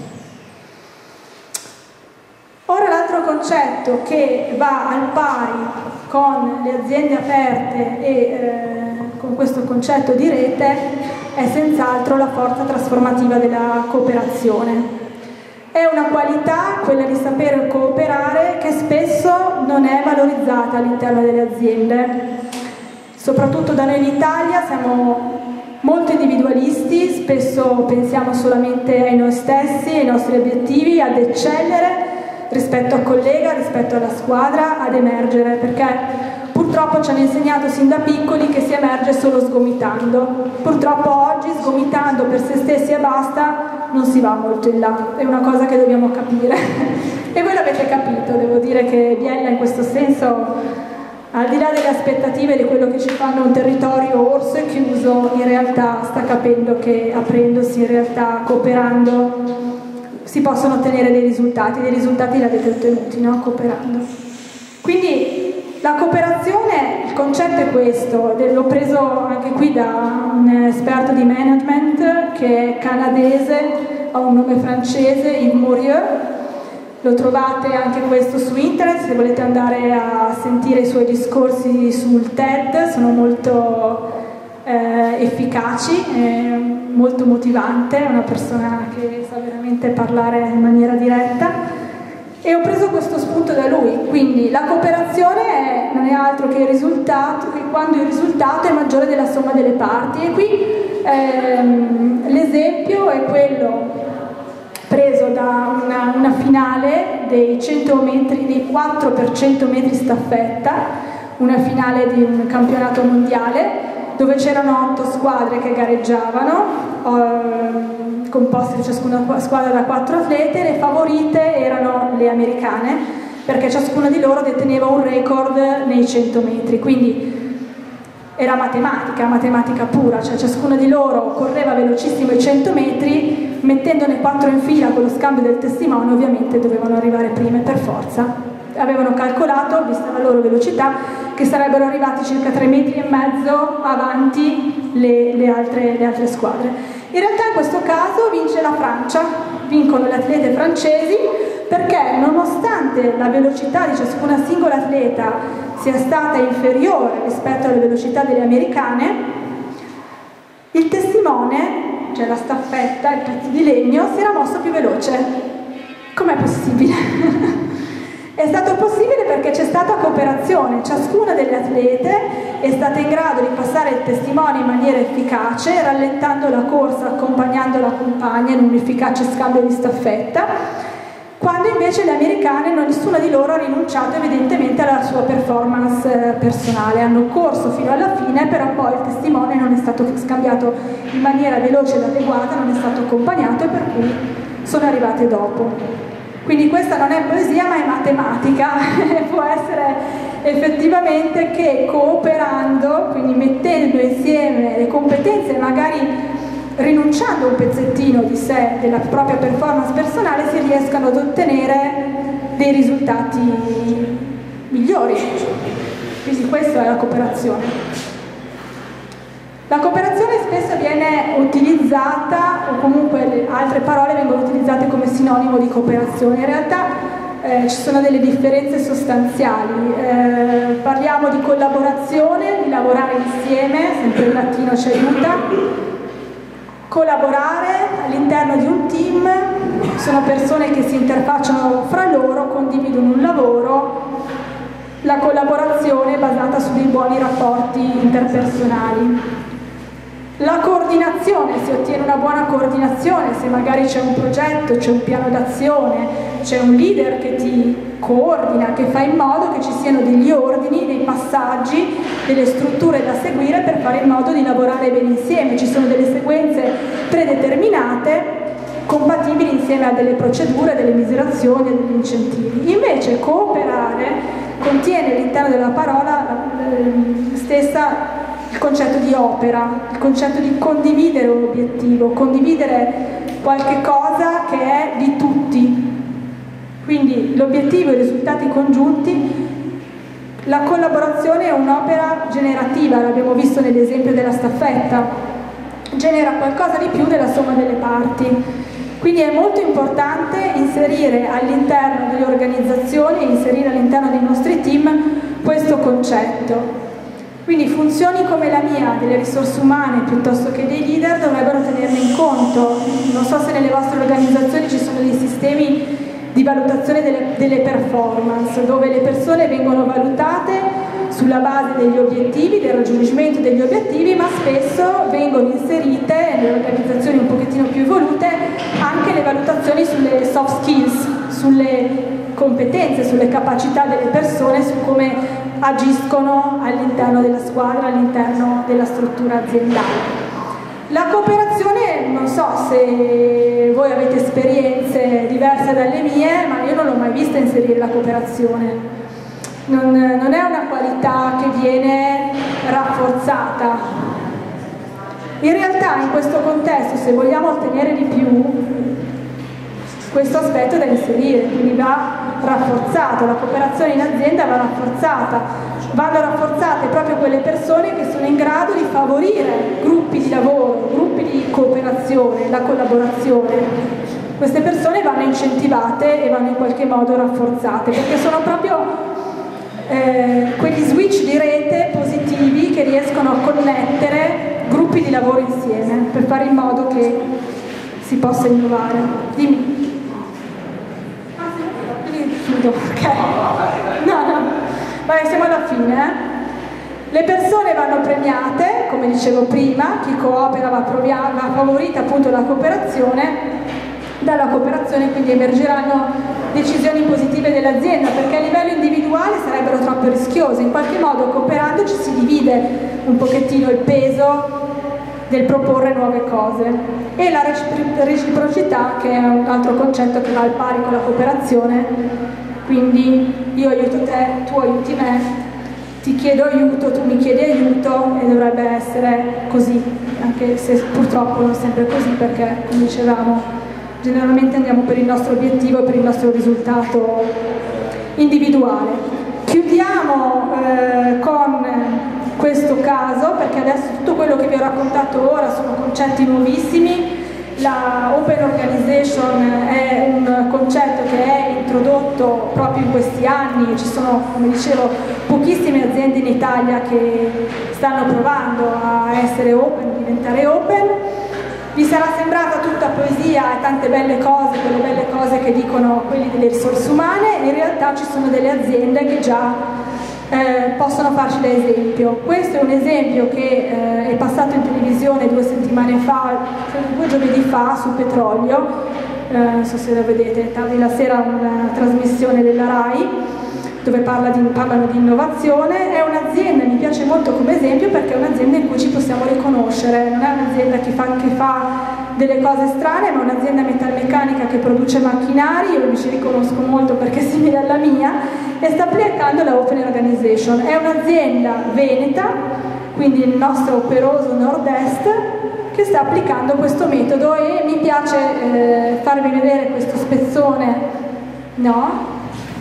Ora l'altro concetto che va al pari con le aziende aperte e con questo concetto di rete è senz'altro la forza trasformativa della cooperazione. È una qualità, quella di saper cooperare, che spesso non è valorizzata all'interno delle aziende. Soprattutto da noi in Italia siamo molto individualisti, spesso pensiamo solamente ai noi stessi, ai nostri obiettivi, ad eccellere rispetto al collega, rispetto alla squadra, ad emergere, perché purtroppo ci hanno insegnato sin da piccoli che si emerge solo sgomitando. Purtroppo oggi sgomitando per se stessi e basta non si va molto in là, è una cosa che dobbiamo capire. E voi l'avete capito, devo dire che Biella in questo senso, al di là delle aspettative di quello che ci fanno un territorio orso e chiuso, in realtà sta capendo che aprendosi, in realtà cooperando, si possono ottenere dei risultati l'avete ottenuti, no? Cooperando. Quindi la cooperazione, il concetto è questo, l'ho preso anche qui da un esperto di management che è canadese, ha un nome francese, Yves Mourieux, lo trovate anche questo su internet se volete andare a sentire i suoi discorsi sul TED, sono molto efficaci, molto motivante, è una persona che sa veramente parlare in maniera diretta. E ho preso questo spunto da lui, quindi la cooperazione non è altro che il risultato, che quando il risultato è maggiore della somma delle parti, e qui l'esempio è quello preso da una finale dei 100 metri, dei 4 per 100 metri staffetta, una finale di un campionato mondiale dove c'erano 8 squadre che gareggiavano, composte di ciascuna squadra da 4 atlete. Le favorite erano le americane perché ciascuna di loro deteneva un record nei 100 metri, quindi era matematica pura, cioè ciascuna di loro correva velocissimo i 100 metri, mettendone 4 in fila con lo scambio del testimone, ovviamente dovevano arrivare prime per forza. Avevano calcolato, vista la loro velocità, che sarebbero arrivati circa 3,5 metri avanti le altre squadre. In realtà in questo caso vince la Francia, vincono le atlete francesi, perché nonostante la velocità di ciascuna singola atleta sia stata inferiore rispetto alle velocità delle americane, il testimone, cioè la staffetta, il pezzo di legno, si era mosso più veloce. Com'è possibile? È stato possibile perché c'è stata cooperazione, ciascuna delle atlete è stata in grado di passare il testimone in maniera efficace, rallentando la corsa, accompagnando la compagna in un efficace scambio di staffetta, quando invece le americane, nessuna di loro ha rinunciato evidentemente alla sua performance personale, hanno corso fino alla fine, però poi il testimone non è stato scambiato in maniera veloce ed adeguata, non è stato accompagnato e per cui sono arrivate dopo. Quindi questa non è poesia ma è matematica, può essere effettivamente che cooperando, quindi mettendo insieme le competenze e magari rinunciando a un pezzettino di sé, della propria performance personale, si riescano ad ottenere dei risultati migliori. Quindi questa è la cooperazione. La cooperazione spesso viene utilizzata, o comunque altre parole vengono utilizzate come sinonimo di cooperazione. In realtà ci sono delle differenze sostanziali. Parliamo di collaborazione, di lavorare insieme, sempre il latino ci aiuta. Collaborare all'interno di un team sono persone che si interfacciano fra loro, condividono un lavoro. La collaborazione è basata su dei buoni rapporti interpersonali. La coordinazione, si ottiene una buona coordinazione se magari c'è un progetto, c'è un piano d'azione, c'è un leader che ti coordina, che fa in modo che ci siano degli ordini, dei passaggi, delle strutture da seguire per fare in modo di lavorare bene insieme. Ci sono delle sequenze predeterminate, compatibili insieme a delle procedure, delle misurazioni e degli incentivi. Invece cooperare contiene all'interno della parola stessa il concetto di opera, il concetto di condividere un obiettivo, condividere qualche cosa che è di tutti. Quindi l'obiettivo e i risultati congiunti. La collaborazione è un'opera generativa, l'abbiamo visto nell'esempio della staffetta, genera qualcosa di più della somma delle parti. Quindi è molto importante inserire all'interno delle organizzazioni, inserire all'interno dei nostri team questo concetto. Quindi funzioni come la mia, delle risorse umane piuttosto che dei leader, dovrebbero tenerne in conto. Non so se nelle vostre organizzazioni ci sono dei sistemi di valutazione delle performance, dove le persone vengono valutate sulla base degli obiettivi, del raggiungimento degli obiettivi, ma spesso vengono inserite nelle organizzazioni un pochettino più evolute anche le valutazioni sulle soft skills, sulle competenze, sulle capacità delle persone, su come agiscono all'interno della squadra, all'interno della struttura aziendale. La cooperazione, non so se voi avete esperienze diverse dalle mie, ma io non l'ho mai vista inserire la cooperazione. Non è una qualità che viene rafforzata. In realtà in questo contesto, se vogliamo ottenere di più, questo aspetto è da inserire, quindi va rafforzato, la cooperazione in azienda va rafforzata, vanno rafforzate proprio quelle persone che sono in grado di favorire gruppi di lavoro, gruppi di cooperazione, la collaborazione. Queste persone vanno incentivate e vanno in qualche modo rafforzate, perché sono proprio quegli switch di rete positivi che riescono a connettere gruppi di lavoro insieme per fare in modo che si possa innovare. Dimmi. Ok, no, vai, siamo alla fine. Le persone vanno premiate, come dicevo prima, chi coopera va favorita appunto la cooperazione. Dalla cooperazione quindi emergeranno decisioni positive dell'azienda, perché a livello individuale sarebbero troppo rischiose. In qualche modo cooperando ci si divide un pochettino il peso del proporre nuove cose, e la reciprocità, che è un altro concetto che va al pari con la cooperazione. Quindi io aiuto te, tu aiuti me, ti chiedo aiuto, tu mi chiedi aiuto, e dovrebbe essere così, anche se purtroppo non sempre è così, perché come dicevamo generalmente andiamo per il nostro obiettivo e per il nostro risultato individuale. Chiudiamo con questo caso, perché adesso tutto quello che vi ho raccontato ora sono concetti nuovissimi. La Open Organization è un concetto che è introdotto proprio in questi anni, ci sono, come dicevo, pochissime aziende in Italia che stanno provando a essere open, a diventare open. Vi sarà sembrata tutta poesia e tante belle cose, quelle belle cose che dicono quelli delle risorse umane, e in realtà ci sono delle aziende che già possono farci da esempio. Questo è un esempio che è passato in televisione 2 settimane fa, 2 giovedì fa, sul petrolio, non so se lo vedete, tardi la sera, una trasmissione della RAI dove parlano di innovazione. È un'azienda, mi piace molto come esempio perché è un'azienda in cui ci possiamo riconoscere, non è un'azienda che fa delle cose strane, ma è un'azienda metalmeccanica che produce macchinari, io mi ci riconosco molto perché è simile alla mia, e sta applicando la Open Organization. È un'azienda veneta, quindi il nostro operoso nord-est, che sta applicando questo metodo, e mi piace farvi vedere questo spezzone, no?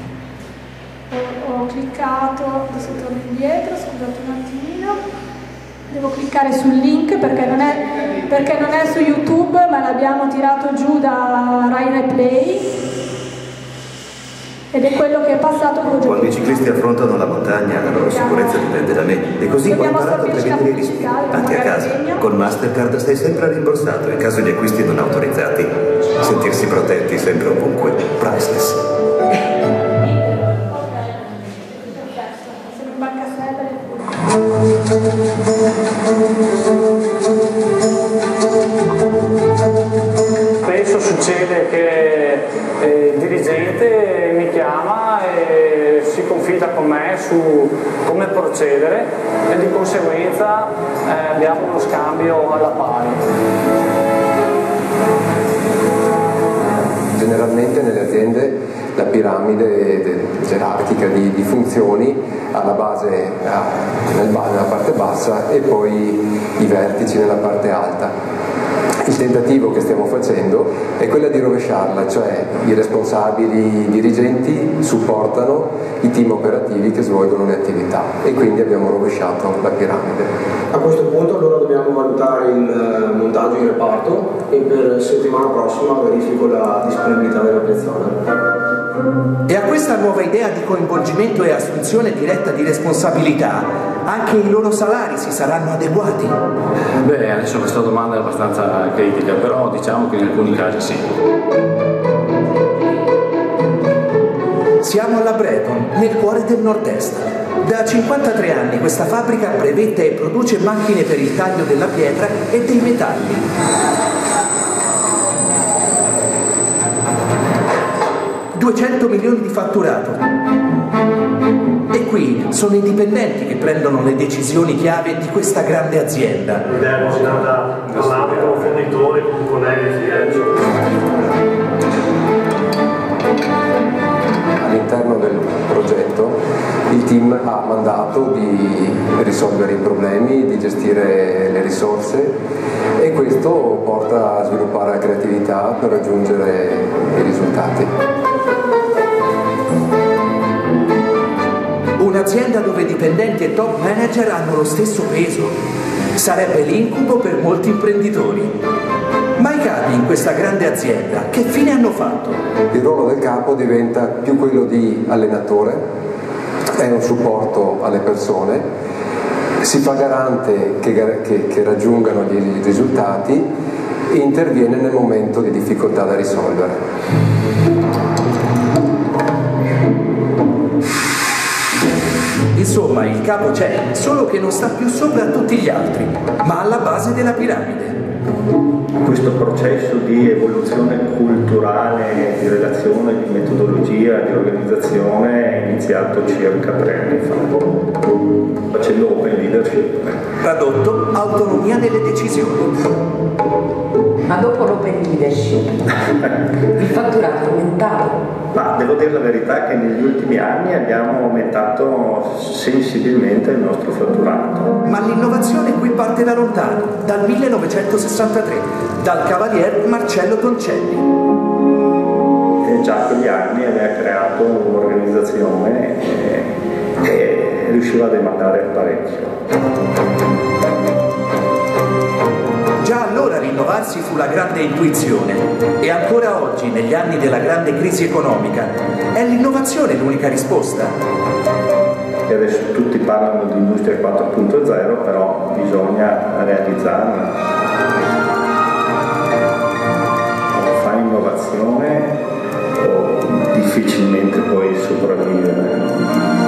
Ho cliccato, adesso torno indietro, scusate un attimino, devo cliccare sul link perché non è su YouTube, ma l'abbiamo tirato giù da Rai Play, ed è quello che è passato con Quando i ciclisti affrontano la montagna, la loro sicurezza dipende da me, e così ho imparato a prevenire i rischi, anche a casa. Con Mastercard stai sempre rimborsato in caso di acquisti non autorizzati. Sentirsi protetti sempre ovunque. Priceless. Spesso succede che il dirigente mi chiama e si confida con me su come procedere, e di conseguenza abbiamo uno scambio alla pari. Generalmente nelle aziende la piramide gerarchica di funzioni ha la base nella parte bassa e poi i vertici nella parte alta. Il tentativo che stiamo facendo è quello di rovesciarla, cioè i responsabili dirigenti supportano i team operativi che svolgono le attività, e quindi abbiamo rovesciato la piramide. A questo punto allora dobbiamo valutare il montaggio in reparto, e per settimana prossima verifico la disponibilità della persona. E a questa nuova idea di coinvolgimento e assunzione diretta di responsabilità, anche i loro salari si saranno adeguati? Beh, adesso questa domanda è abbastanza critica, però diciamo che in alcuni casi sì. Siamo alla Breton, nel cuore del nord-est. Da 53 anni questa fabbrica brevetta e produce macchine per il taglio della pietra e dei metalli. $200 milioni di fatturato. E qui sono i dipendenti che prendono le decisioni chiave di questa grande azienda. L'idea è immaginata dall'ambito fornitore, componenti, All'interno del progetto il team ha mandato di risolvere i problemi, di gestire le risorse, e questo porta a sviluppare la creatività per raggiungere i risultati. Un'azienda dove dipendenti e top manager hanno lo stesso peso. Sarebbe l'incubo per molti imprenditori. Ma i capi in questa grande azienda che fine hanno fatto? Il ruolo del capo diventa più quello di allenatore, è un supporto alle persone, si fa garante che raggiungano gli risultati e interviene nel momento di difficoltà da risolvere. Insomma, il capo c'è, solo che non sta più sopra a tutti gli altri, ma alla base della piramide. Questo processo di evoluzione culturale, di relazione, di metodologia, di organizzazione è iniziato circa 3 anni fa, facendo open leadership. Tradotto, autonomia nelle decisioni. Ma dopo l'open leadership il fatturato è aumentato? Ma devo dire la verità che negli ultimi anni abbiamo aumentato sensibilmente il nostro fatturato. Ma l'innovazione qui parte da lontano, dal 1963, dal cavalier Marcello Toncelli. E già a quegli anni aveva creato un'organizzazione e riusciva a demandare parecchio. Già allora rinnovarsi fu la grande intuizione, e ancora oggi, negli anni della grande crisi economica, è l'innovazione l'unica risposta. E adesso tutti parlano di industria 4.0, però bisogna realizzarla. Fa innovazione o difficilmente puoi sopravvivere.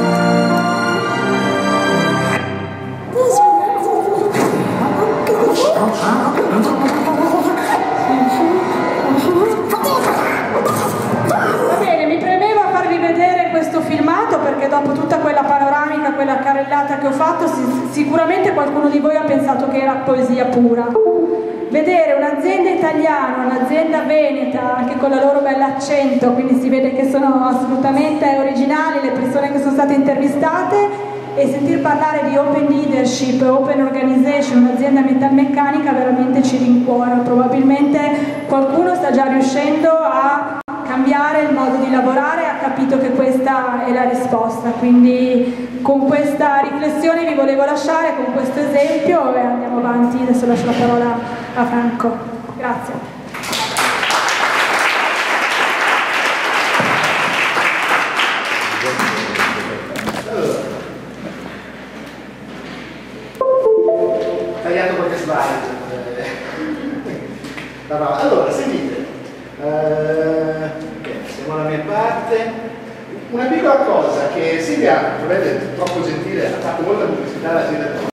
Va bene, mi premeva farvi vedere questo filmato perché dopo tutta quella panoramica, quella carrellata che ho fatto, sicuramente qualcuno di voi ha pensato che era poesia pura. vedere un'azienda italiana, un'azienda veneta, anche con la loro bella accento, quindi si vede che sono assolutamente originali le persone che sono state intervistate, e sentir parlare di open leadership, open organization, un'azienda metalmeccanica veramente ci rincuora. Probabilmente qualcuno sta già riuscendo a cambiare il modo di lavorare, ha capito che questa è la risposta, quindi con questa riflessione vi volevo lasciare, con questo esempio, e andiamo avanti. Adesso lascio la parola a Franco. Grazie. Tagliato qualche slide. Allora, sentite, siamo alla mia parte. Una piccola cosa che Silvia, troppo gentile, ha fatto molta pubblicità alla